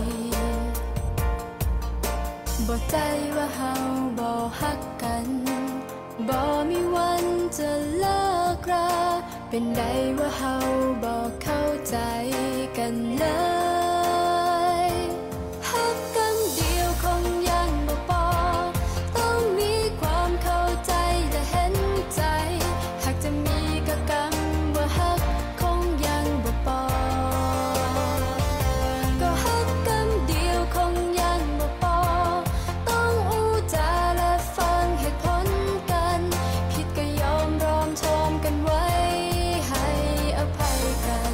บ่ใจว่าเฮาบ่ฮักกันบ่มีวันจะเลิกราเป็นไดว่าเฮาบ่เข้าใจกันเลยฮักกันเดียวคงยังบ่พอต้องมีความเข้าใจและเห็นใจหากจะมีก็กำว่าฮักคงยังบ่พอก็ฮักกันเดียวคงยังบ่พอต้องอู้จาและฟังเหตุผลกันผิดก็ยอมรอมชมกันไว้ให้อภัยกัน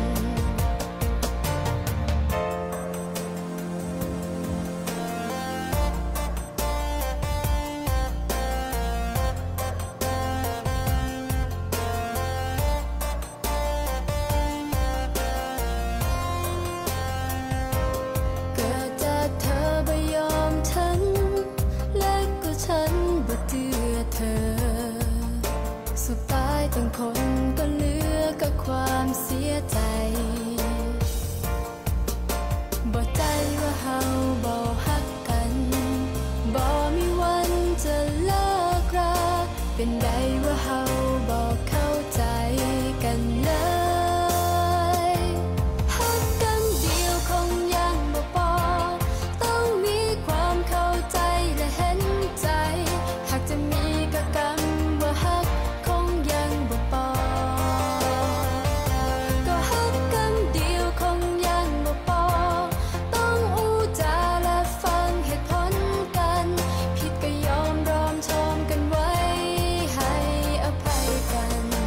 เกิดจากเธอบ่ยอมฉันและก็ฉันบ่เตือเธอสุดท้ายทั้งคนก็เหลือกับความเสียใจบ่ใจว่าเฮาบ่ฮักกันบ่มีวันจะเลิกราเป็นไดว่าเฮาบ่เข้าใจกันเลยฮักกันเดียวคงยังบ่พอต้องมีความเข้าใจและเห็นใจหากจะมีก็กำว่าฮักคงยังบ่พอก็ฮักกันเดียวคงยังบ่พอต้องอู้จาและฟังเหตุผลกันผิดก็ยอมรอมชมกันไว้ให้อภัยกัน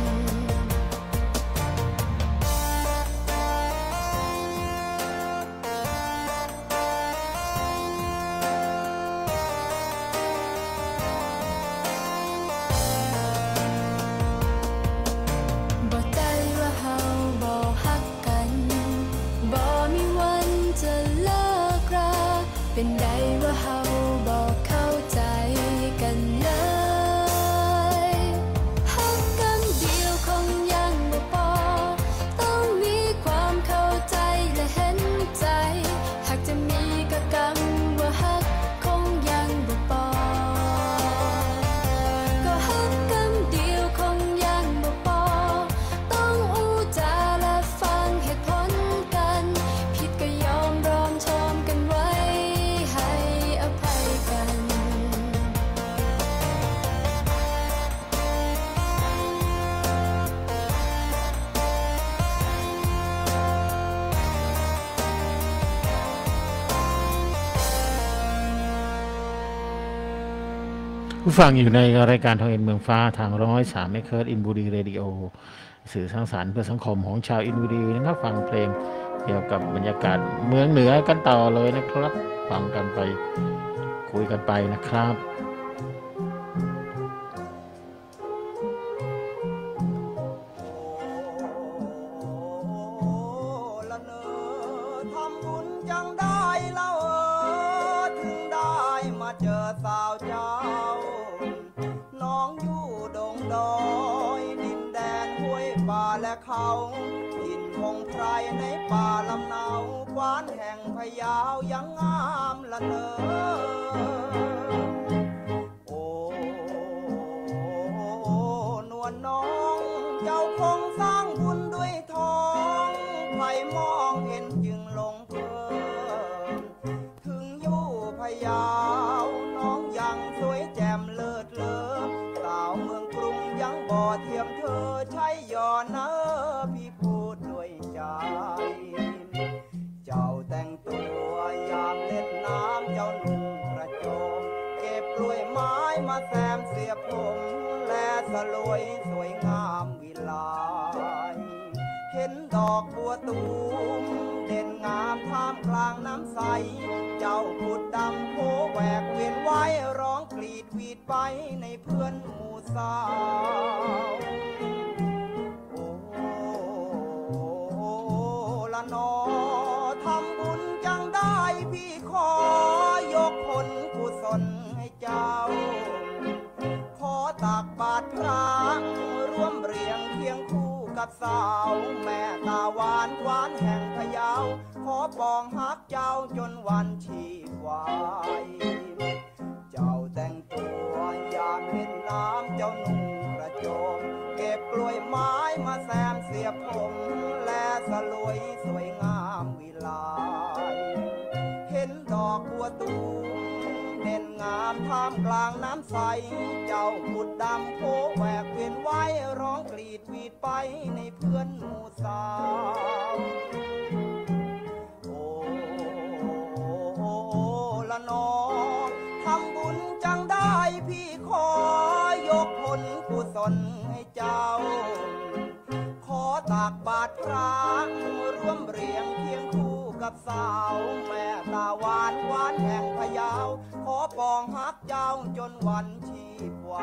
บ่ใจว่าเฮาบ่ฮักกันบ่มีวันจะเลิกราเป็นไดว่าเฮาบ่เข้าใจกันเลยฮักกันเดียวคงยังบ่พอต้องมีความเข้าใจและเห็นใจหากจะมีก็กำว่าฮักคงยังบ่พอก็ฮักกันเดียวคงยังบ่พอต้องอู้จาและฟังเหตุผลกันผิดก็ยอมรอมชมกันไว้ให้อภัยกันผู้ฟังอยู่ในรายการทองเอ็นเมืองฟ้าทางร้อยสามเมกะเฮิรตซ์อินบุรีเรดิโอสื่อสร้างสรรค์เพื่อสังคมของชาวอินบุรีนะครับฟังเพลงเกี่ยวกับบรรยากาศเมืองเหนือกันต่อเลยนะครับฟังกันไปคุยกันไปนะครับละเนอทำบุญยังได้เล่าเออถึงได้มาเจอสาวเจ้า น้องอยู่ดงดอยดินแดนห้วยป่าและเขาถิ่นพงไพรในป่าลำเนากว้านแห่งพะเยายังงามละเนอ โอ้นวลน้องเจ้าคงสร้างบุญด้วยทองใครมองเห็นจึงหลงเพลินถึงอยู่พะเยาน้องยังสวยแจ่มเลิศเลอสาวเมืองกรุงยังบ่เทียมเธอใช่ย่อเนอพี่พูดด้วยใจ เจ้าแต่งตัวยามเล่นน้ำเจ้านุ่งกระโจมเก็บกล้วยไม้มาแซมเสียบผมและสลวยสวยงามวิไลเห็นดอกบัวตูมเด่นงามท่ามกลางน้ำใสเจ้าขุดดำโผแหวกเวียนไว้ร้องกรีดวีดไปในเพื่อนหมู่สาว โอ้กับสาวแม่ตาหวานหวานแห่งพะเยาขอปองฮักเจ้าจนวันชีพวายเจ้าแต่งตัวยามเล่นน้ำเจ้านุ่งกระโจมเก็บกล้วยไม้มาแซมเสียบผมและสลวยสวยงามวิไลเห็นดอกบัวตูมเด่นงามท่ามกลางน้ำใสเจ้าขุดดำโผแหวกเวียนไว้ร้องกรีดวีดไปในเพื่อนหมู่สาวโอ้โอ้ละนอทำบุญจังได้พี่ขอยกผลกุศลให้เจ้าขอตากบาตรพระร่วมเรียงเคียงคู่กับสาวแม่ตาหวานหวานแห่งพะเยาขอปองฮักเจ้าจนวันชีพว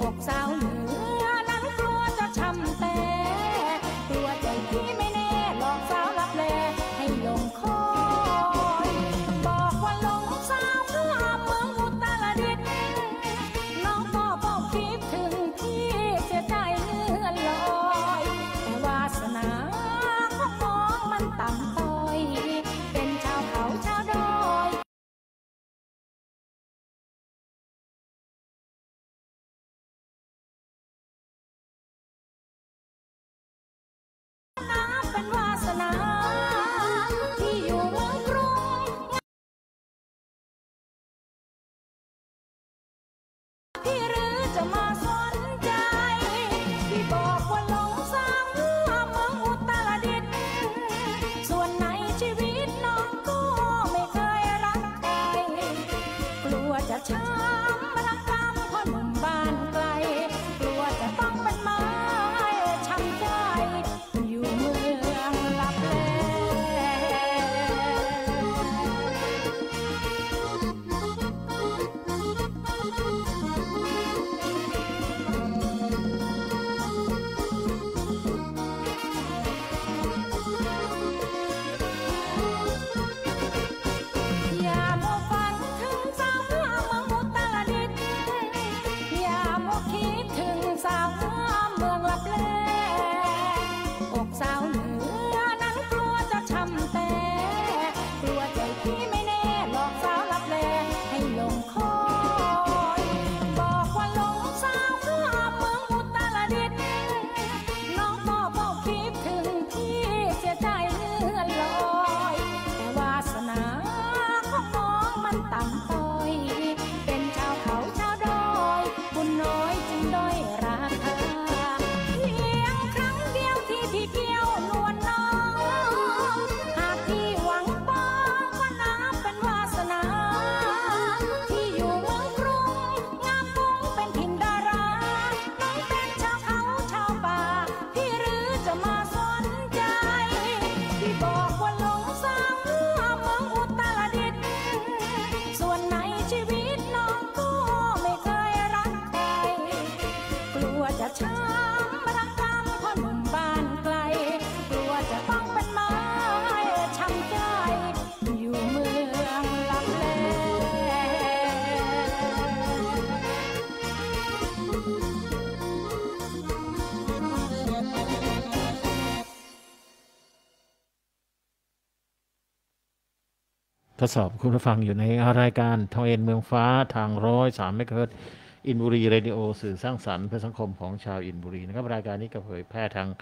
อกสาวเหนือนั้นกลัวจะช้ำแต่กลัวใจพี่ไม่แน่หลอกสาวลับแลให้ลงคอยบอกว่าหลงสาวเพื่อเมืองอุตรดิตถ์น้องก็เฝ้าคิดถึงพี่เสียใจเลื่อนลอยแต่วาสนาของน้องมันต่ำต้อยเป็นชาวเขาชาวดอยนับเป็นวาสนาที่อยู่เมืองกรุงพี่หรือจะมาสนใจพี่บอกว่าหลงสาวเมืองเมืองอุตรดิตถ์ส่วนในชีวิตน้องก็ไม่เคยรักใครกลัวจะช้ำรักกรรมเพราะหนุ่มบ้านไกลกลัวจะต้องเป็นไม้ช้ำใจอยู่เมืองลับแล อย่ามัวฝันถึงสาวเมืองอุตรดิตถ์อย่ามัวคิดถึงสาวเมืองลับแลอกสาวเหนือนั้นกลัวจะช้ำแต่กลัวใจพี่ไม่แน่หลอกสาวลับแลให้ลงคอยบอกว่าหลงสาวเมืองอุตรดิตถ์น้องก็เฝ้าคิดถึงพี่เสียใจเลื่อนลอยแต่วาสนาของน้องมันต่ำต้อยเป็นชาวเขาชาวดอยบุญน้อยจึงด้อยราคาเพียงครั้งเดียวที่พี่เที่ยวนวลน้องหากพี่หวังปองก็นับเป็นวาสนาที่อยู่เมืองกรุงงามมุ้งเป็นถิ่นดาราน้องเป็นชาวเขาชาวป่าพี่หรือจะมาสนใจพี่บอกว่าหลงสาวเมืองเมืองอุตรดิตถ์ส่วนในชีวิตน้องก็ไม่เคยรักใครกลัวจะช้ำรักกรรมเพราะหนุ่มบ้านไกลกลัวจะต้องเป็นไม้ช้ำใจอยู่เมืองลับแลทดสอบคุณผู้ฟังอยู่ในรายการทองเอ็นเมืองฟ้าทางร้อยสามเมกะเฮิรตซ์อินบุรีเรดิโอสื่อสร้างสรรค์เพื่อสังคมของชาวอินบุรีนะครับรายการนี้ก็เผยแพร่ทาง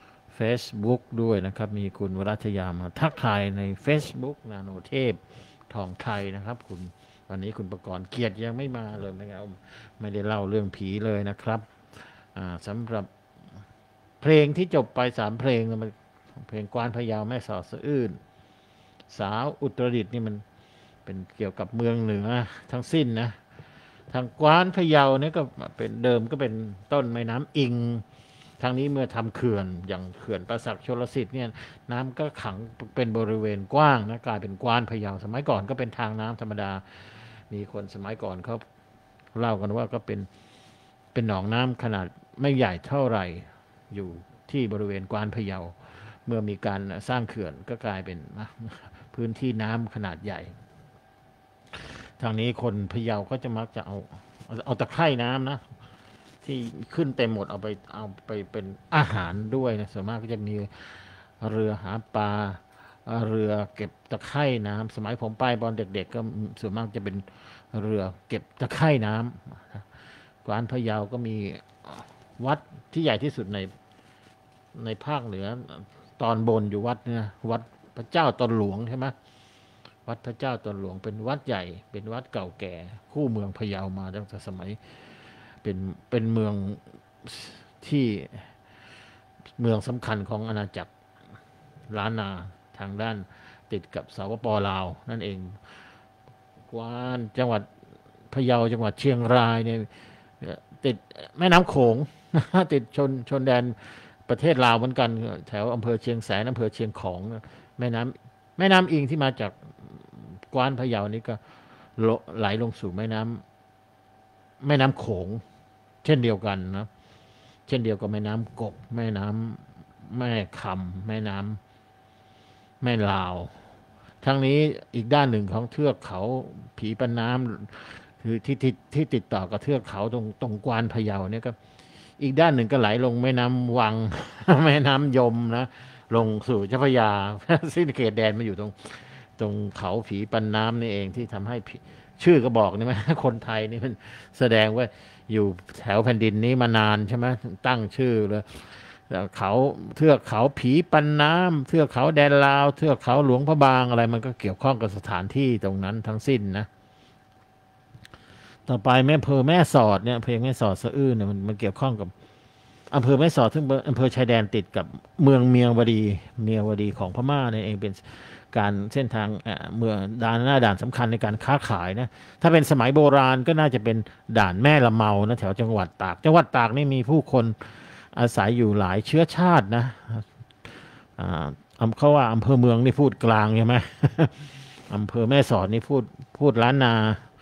Facebook ด้วยนะครับมีคุณวรัชยามาทักทายใน Facebook นาโนเทพทองไทยนะครับคุณวันนี้คุณประกรณ์เกียรติยังไม่มาเลยนะครับไม่ได้เล่าเรื่องผีเลยนะครับอ่าสำหรับเพลงที่จบไปสามเพลงมันเพลงกวานพะเยาแม่สอดสะอื้นสาวอุตรดิตถ์นี่มันเป็นเกี่ยวกับเมืองเหนือทั้งสิ้นนะทางกวานพะเยาเนี่ยก็เป็นเดิมก็เป็นต้นแม่น้ำอิงทางนี้เมื่อทำเขื่อนอย่างเขื่อนประสักชลสิทธิ์เนี่ยน้ำก็ขังเป็นบริเวณกว้างนะกลายเป็นกวานพะเยาสมัยก่อนก็เป็นทางน้ำธรรมดามีคนสมัยก่อนเขาเล่ากันว่าก็เป็นเป็นหนองน้ำขนาดไม่ใหญ่เท่าไหร่อยู่ที่บริเวณกวานพะเยาเมื่อมีการสร้างเขื่อนก็กลายเป็นพื้นที่น้ำขนาดใหญ่ทางนี้คนพะเยาก็จะมักจะเอาเอาตะไคร่น้ำนะที่ขึ้นเต็มหมดเอาไปเอาไปเป็นอาหารด้วยนะส่วนมากก็จะมีเรือหาปลาเรือเก็บตะไคร่น้ำสมัยผมไปตอนเด็กๆก็ส่วนมากจะเป็นเรือเก็บตะไคร่น้ำกวานพะเยาก็มีวัดที่ใหญ่ที่สุดในในภาคเหนือตอนบนอยู่วัดเนี่ยวัดพระเจ้าตนหลวงใช่ไหมวัดพระเจ้าตนหลวงเป็นวัดใหญ่เป็นวัดเก่าแก่คู่เมืองพะเยามาตั้งแต่สมัยเป็นเป็นเมืองที่เมืองสำคัญของอาณาจักรล้านนาทางด้านติดกับสปป.ลาวนั่นเองกวานจังหวัดพะเยาจังหวัดเชียงรายเนี่ยติดแม่น้ำโขงติดชนชนแดนประเทศลาวเหมือนกันแถวอำเภอเชียงแสนอำเภอเชียงของแม่น้ำแม่น้ำอิงที่มาจากกวานพะเยานี่ก็ไหลลงสู่แม่น้ำแม่น้ำโขงเช่นเดียวกันนะเช่นเดียวกับแม่น้ำกกแม่น้ำแม่คำแม่น้ำแม่ลาวทั้งนี้อีกด้านหนึ่งของเทือกเขาผีปันน้ำคือที่ที่ที่ติดต่อกับเทือกเขาตรงตรงกวานพะเยาเนี่ยก็อีกด้านหนึ่งก็ไหลลงแม่น้ำวัง แม่น้ำยมนะลงสู่เจ้าพระยา สิ้นเขตแดนมาอยู่ตรงตรงเขาผีปันน้ำนี่เองที่ทำให้ชื่อก็บอกนี่ไหม คนไทยนี่มันแสดงว่าอยู่แถวแผ่นดินนี้มานานใช่ไหมตั้งชื่อเลยเขาเทือกเขาผีปันน้ำเทือกเขาแดนลาวเทือกเขาหลวงพระบางอะไรมันก็เกี่ยวข้องกับสถานที่ตรงนั้นทั้งสิ้นนะต่อไปแม่อำเภอแม่สอดเนี่ยเพลงแม่สอดสะอื้นเนี่ยมันมันเกี่ยวข้องกับอำเภอแม่สอดซึ่งเป็นอำเภอชายแดนติดกับเมืองเมียงวดีเมียงวดีของพม่าเนี่ยเองเป็นการเส้นทางเมืองด่านหน้าด่านสำคัญในการค้าขายนะถ้าเป็นสมัยโบราณก็น่าจะเป็นด่านแม่ละเมานะแถวจังหวัดตากจังหวัดตากนี่มีผู้คนอาศัยอยู่หลายเชื้อชาตินะอ่าเขาว่าอำเภอเมืองนี่พูดกลางใช่ไหม อำเภอแม่สอดนี่พูดพูดล้านนา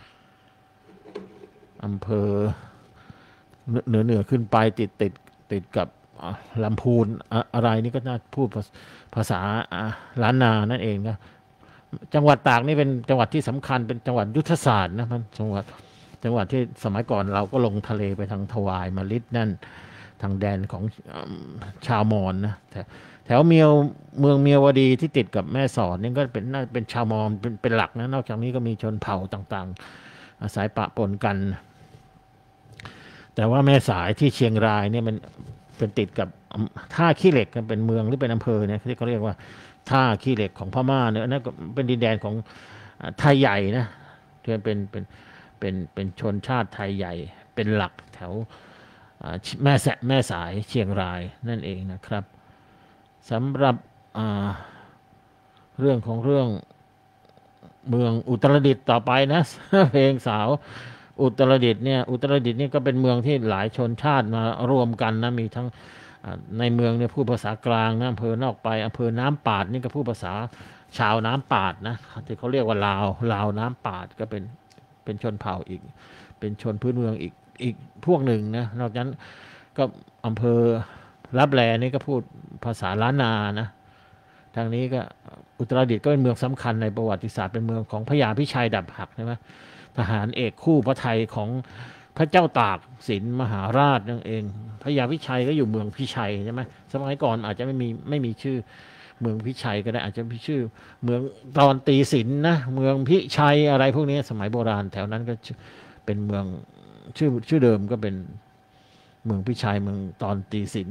อำเภอเหนือเหนือขึ้นไปติดติดติดกับลำพูนอะไรนี่ก็น่าพูดภาษาล้านนานั่นเองนะจังหวัดตากนี่เป็นจังหวัดที่สำคัญเป็นจังหวัดยุทธศาสตร์นะมันจังหวัดจังหวัดที่สมัยก่อนเราก็ลงทะเลไปทางทวายมาลิดนั่นทางแดนของชาวมอญนะแถวเมียวเมืองเมียววดีที่ติดกับแม่สอดนี่ก็เป็นน่าเป็นชาวมอญเป็นเป็นหลักนะนอกจากนี้ก็มีชนเผ่าต่างๆอาศัยปะปนกันแต่ว่าแม่สายที่เชียงรายเนี่ยมันเป็นติดกับท่าขี้เหล็กเป็นเมืองหรือเป็นอำเภอเนี่ยที่เขาเรียกว่าท่าขี้เหล็กของพม่าเนี่ยนั่นก็เป็นดินแดนของไทยใหญ่นะที่เป็นเป็นเป็นเป็นชนชาติไทยใหญ่เป็นหลักแถวแม่แสะแม่สายเชียงรายนั่นเองนะครับสำหรับเรื่องของเรื่องเมืองอุตรดิตถ์ต่อไปนะ เพลงสาวอุตรดิตถ์เนี่ยอุตรดิตถ์นี่ก็เป็นเมืองที่หลายชนชาติมารวมกันนะมีทั้งในเมืองเนี่ยพูดภาษากลางนะอำเภอนอกไปอำเภอน้ำปาดนี่ก็พูดภาษาชาวน้ำปาดนะที่เขาเรียกว่าลาวลาวน้ำปาดก็เป็นเป็นชนเผ่าอีกเป็นชนพื้นเมืองอีกอีกพวกหนึ่งนะนอกจากนั้นก็อำเภอรับแลนี่ก็พูดภาษาล้านนานะทางนี้ก็อุตรดิตถ์ก็เป็นเมืองสำคัญในประวัติศาสตร์เป็นเมืองของพญาพิชัยดับหักใช่ไหมทหารเอกคู่พระไทยของพระเจ้าตากสินมหาราชนั่นเองพญาพิชัยก็อยู่เมืองพิชัยใช่ไหมสมัยก่อนอาจจะไม่มีไม่มีชื่อเมืองพิชัยก็ได้อาจจะมีชื่อเมืองตอนตีสินนะเมืองพิชัยอะไรพวกนี้สมัยโบราณแถวนั้นก็เป็นเมืองชื่อชื่อเดิมก็เป็นเมืองพิชัยเมืองตอนตีสิน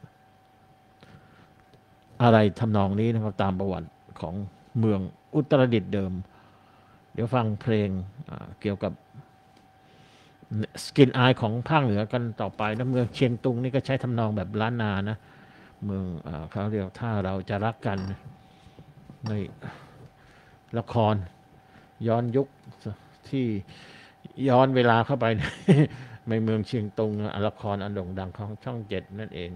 อะไรทำนองนี้นะครับตามประวัติของเมืองอุตรดิตถ์เดิมเดี๋ยวฟังเพลงเกี่ยวกับสกินอายของภาคเหนือกันต่อไปนะเมืองเชียงตุงนี่ก็ใช้ทำนองแบบล้านนานะเมืองเขาเรียกถ้าเราจะรักกันในละครย้อนยุคที่ย้อนเวลาเข้าไปในเมืองเชียงตุงละครอันโด่งดังของช่องเจ็ดนั่นเอง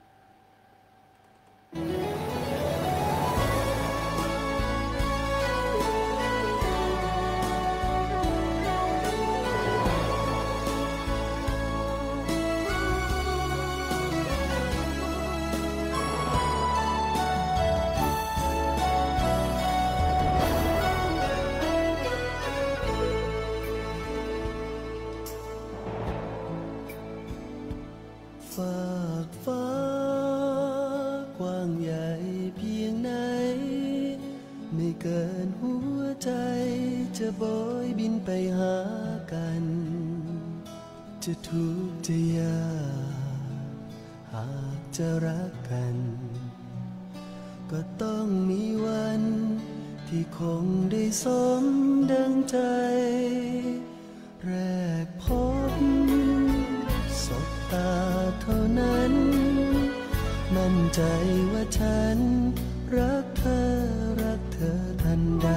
ฝากฟ้ากว้างใหญ่เพียงไหนไม่เกินหัวใจจะโบยบินไปหากันจะทุกข์จะยากหากจะรักกันก็ต้องมีวันที่คงได้สมดังใจแรกพบสบตาเท่านั้นมั่นใจว่าฉันรักเธอรักเธอทันใด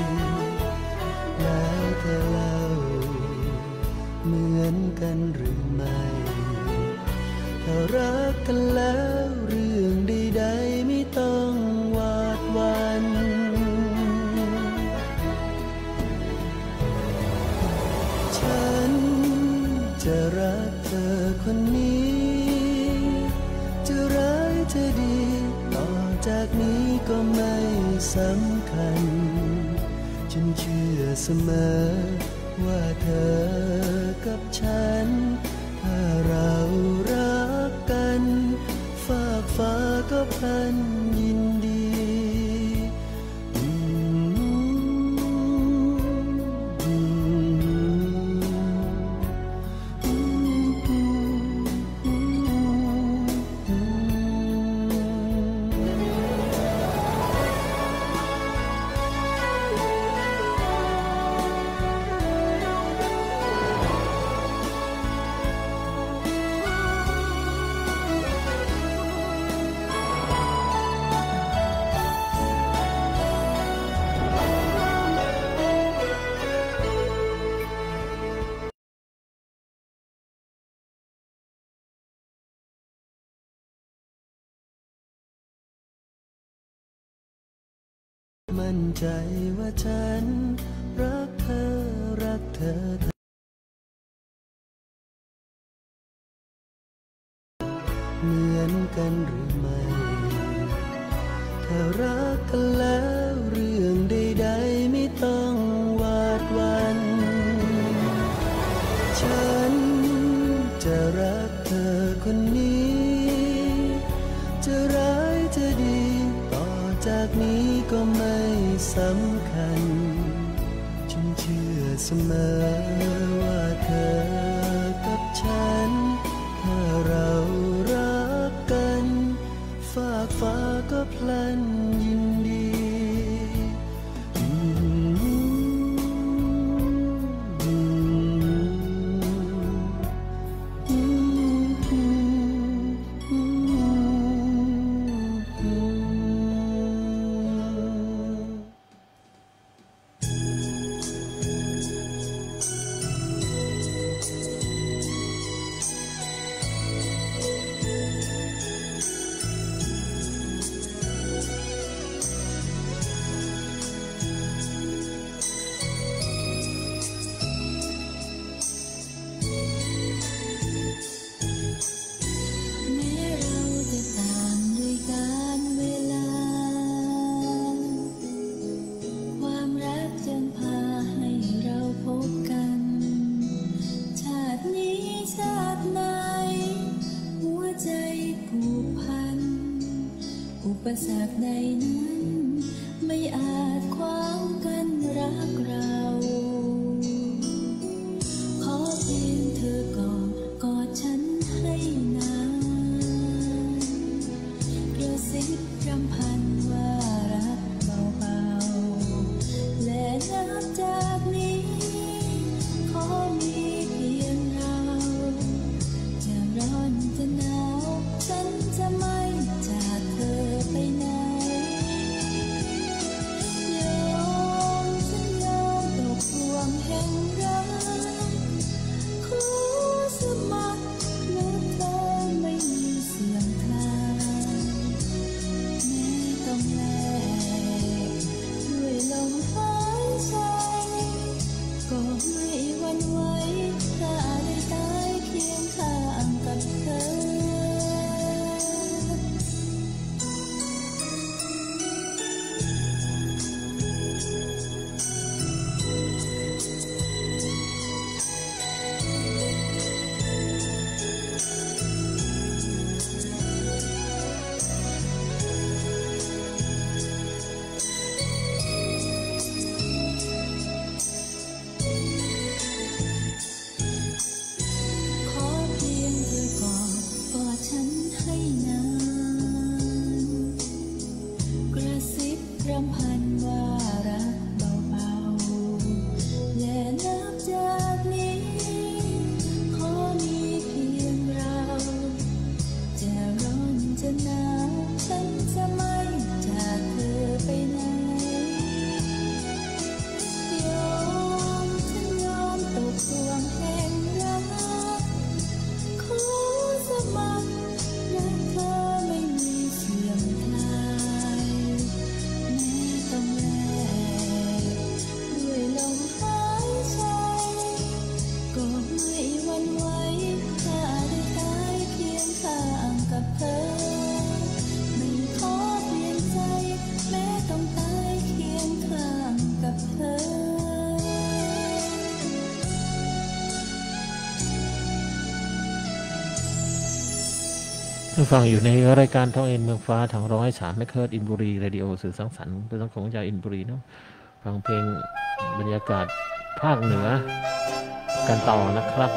แล้วเธอเล่าเหมือนกันหรือไม่ถ้ารักกันแล้วเรื่องใดๆไม่ต้องหวาดหวั่นฉันจะรักเธอคนนี้จะร้ายจะดีต่อจากนี้ก็ไม่สำคัญฉันเชื่อเสมอว่าเธอกับฉันถ้าเรารักกันฟากฟ้าก็พลันยินดีมั่นใจว่าฉันรักเธอรักเธอเหมือนกันหรือไม่ถ้ารักกันแล้วเรื่องใดๆไม่ต้องหวาดหวั่นฉันจะรักเธอคนนี้จะร้ายจะดีต่อจากนี้ก็ไม่สำคัญฉันเชื่อเสมอว่าเธอกับฉันถ้าเรารักกันฟากฟ้าก็พลันยินดีอุปสรรคใดนั้นไม่อาจขวางกันรักเราขอเพียงเธอกอดกอดฉันให้นานกระซิบรำพันว่ารักเบาๆและนับจากนี้ขอมีเพียงเราจะร้อนจะหนาวฉันจะไม่จากเธอไปไหนฟังอยู่ในรายการท่องเอ็นเมืองฟ้าทางร้อยสามเมกะเฮิรตซ์อินบุรีเรดิโอสื่อสร้างสรรค์เพื่อสังคมของชาวอินบุรีเนาะฟังเพลงบรรยากาศภาคเหนือกันต่อนะครับ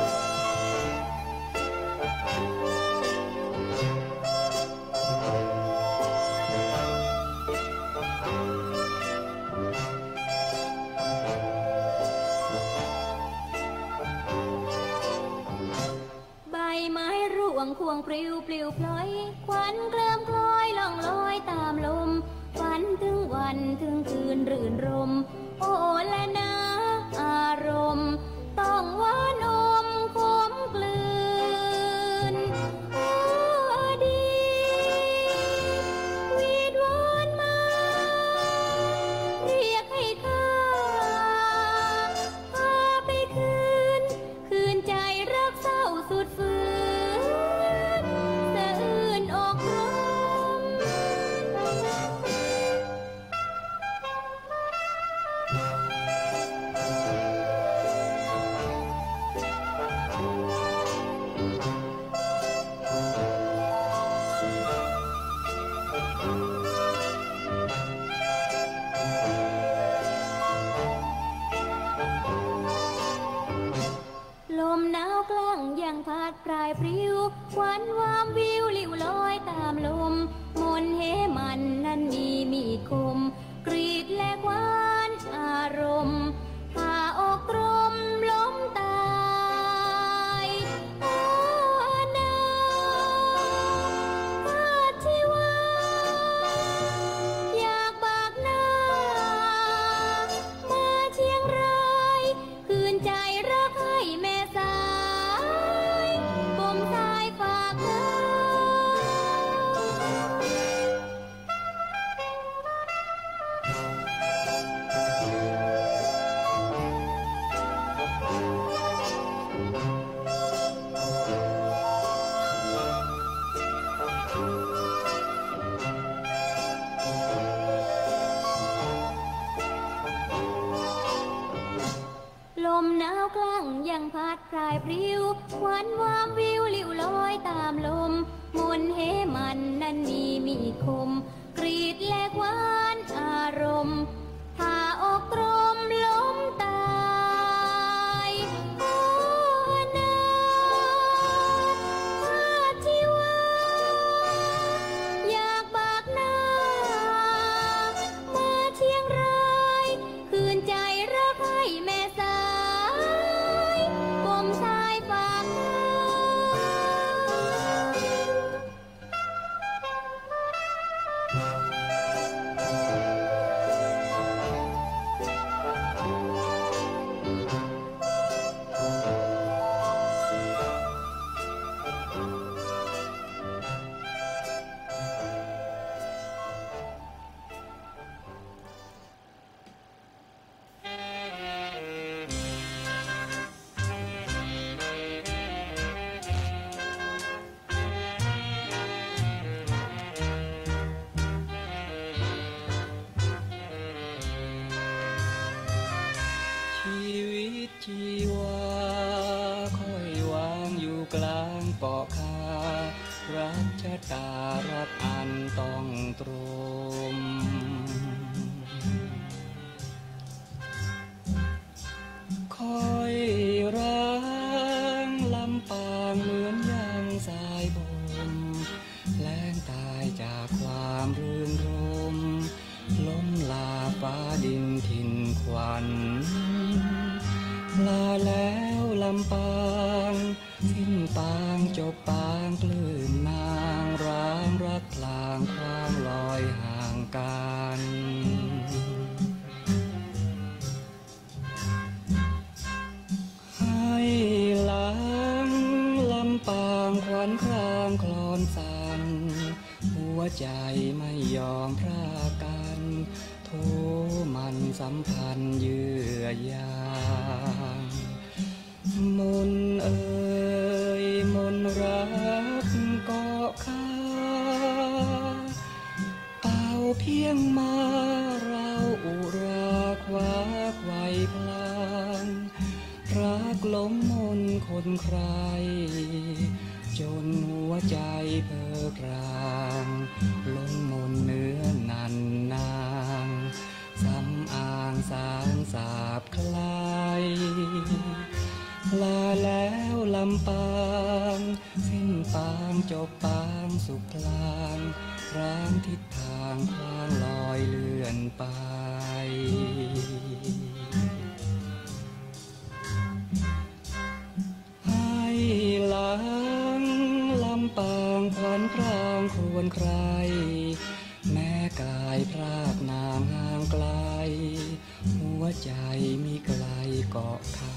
ควงปลิวปลิวพลอยควันเคลิ้มคล้อยล่องลอยตามลมฝันถึงวันถึงคืนรื่นรมโอ้และนะอารมณ์ต้องหวานอมขมกลืนโอ้ดีวีดวอนมาเรียกให้ข้าพาไปคืนคืนใจรักเศร้าสุดฝืนยังพัดปลายปลิวควันวามวิวลิ่วลอยตามลมมนเหมันนั้นมีมีคมกรีดแลกหวานอารมณ์พาออกตรมล้มตายโอ้นาพาชีวาอยากบากหน้ามาเชียงรายคืนใจรักให้แม่สายังพัดพรายปลิวควันวามวิวลิ่วลอยตามลมมนเหมันนั้นมีมีคมกรีดแลกหวานอารมณ์พาออกตรมล้มตายโอ้นาพาชีวาอยากบากหน้ามาเชียงรายคืนใจรักให้แม่สาชีวาค่อยวางอยู่กลางปอคารักชะตารับอันต้องตรมคอยร้างลำปางเหมือนยางสายบมแล้งตายจากความรื่นรมล้มลาฟ้าดินถิ่นควันลาแล้วลำปางสิ้นปางจบปางกลืนนางร้างรักพลางความลอยห่างกันให้หลังลำปางควันครางคลอนสั่นหัวใจไม่ยอมพรากันโทมันสัมพันธ์เยื่อยางมนเอ่ยมนรักเกาะคาเป่าเพียงมาเราอุราคว้าไว้พลานรักหลงมนคนใครจนหัวใจเพิกรางลงมนเนื้อนันนางสำอางสางสาบคลายลาแล้วลำปางสิ้นปางจบปางสุขลางร้างทิศทางควางลอยเลื่อนไปให้หลังลำปางขวัญพรางควรใครแม้กายพรากนางห่างไกลหัวใจมีไกลเกาะคา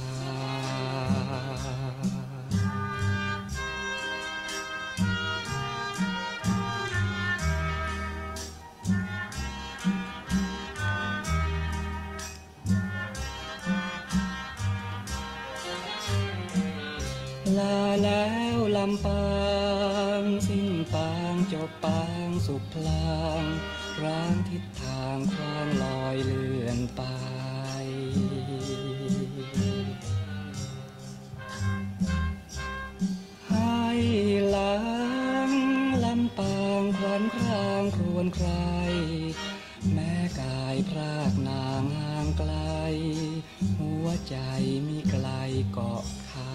ลาแล้วลำปางสิ้นปางจบปางสุขพลางร้างทิศทางควางลอยเลื่อนไปให้หลังลำปางขวัญครางครวญใครแม้กายพรากนางห่างไกลหัวใจมีไกลเกาะคา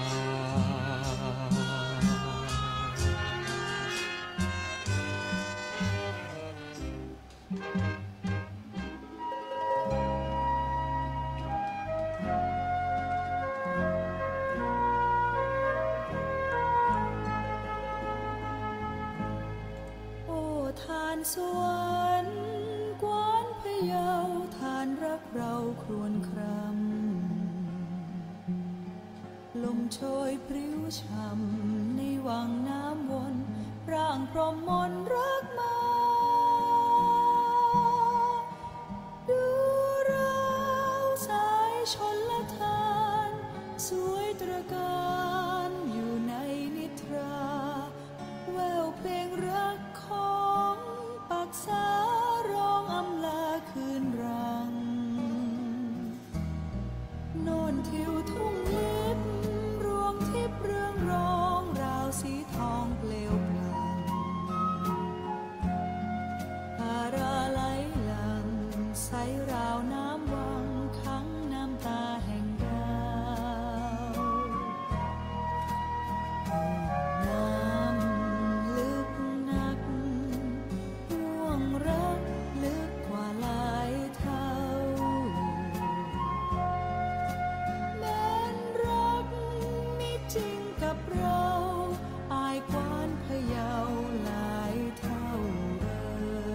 ทานสวรรค์กว้านพะเยาทานรักเราครวญครำลมโชยพริ้วช่ำในวังน้ำวนร่างพรหมมนต์รักมาดูราวสายชนละทานสวยตระการอยู่ในนิทราแววเพลงรักของปักษาร้องอำลาคืนรังโน่นทิวทุ่งลิบรวงทิพย์เรื่องร้องราวสีทองเปลวพลันภาราไหลหลังใสราวน้ำวังขังน้ำตาแห่งดาวน้ำลึกนักห่วงรักลึกกว่าหลายเท่าแม้นรักมีจริงกับเราอายกว้านพะเยาหลายเท่าเอ่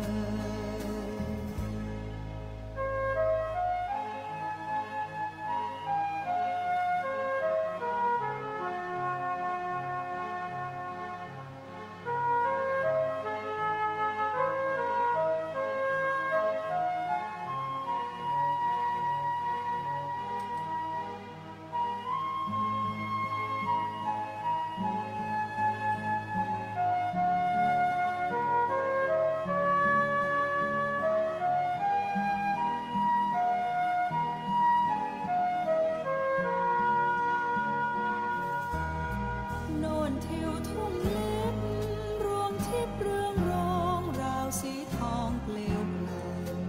โน่นทิวทุ่งลิบรวงทิพย์เรื่องร้องราวสีทองเปลวเพลิน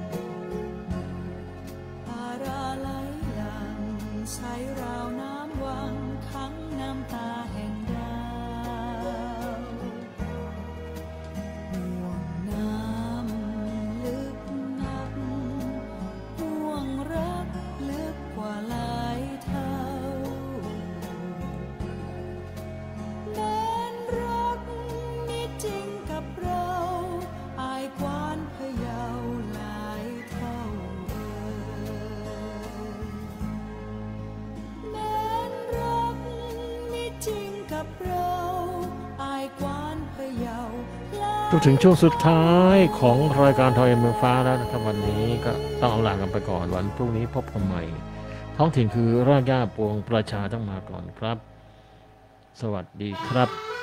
ภาราไหลหลังใสราวน้ำวังขังน้ำตาแห่งดาวห่วงน้ำลึกนักห่วงรักลึกกว่าหลายเท่าแม้นรักมีจริงกับเราอายกว้านพะเยาหลายเท่าเอ่ยแม้นรักมีจริงกับเราอายกว้านพะเยาหลายจนถึงช่วงสุดท้ายของรายการทอยเมืองฟ้าแล้วนะครับวันนี้ก็ต้องเอาลากันไปก่อนวันพรุ่งนี้พบกันใหม่ท้องถิ่นคือรากหญ้าปวงประชาต้องมาก่อนครับสวัสดีครับ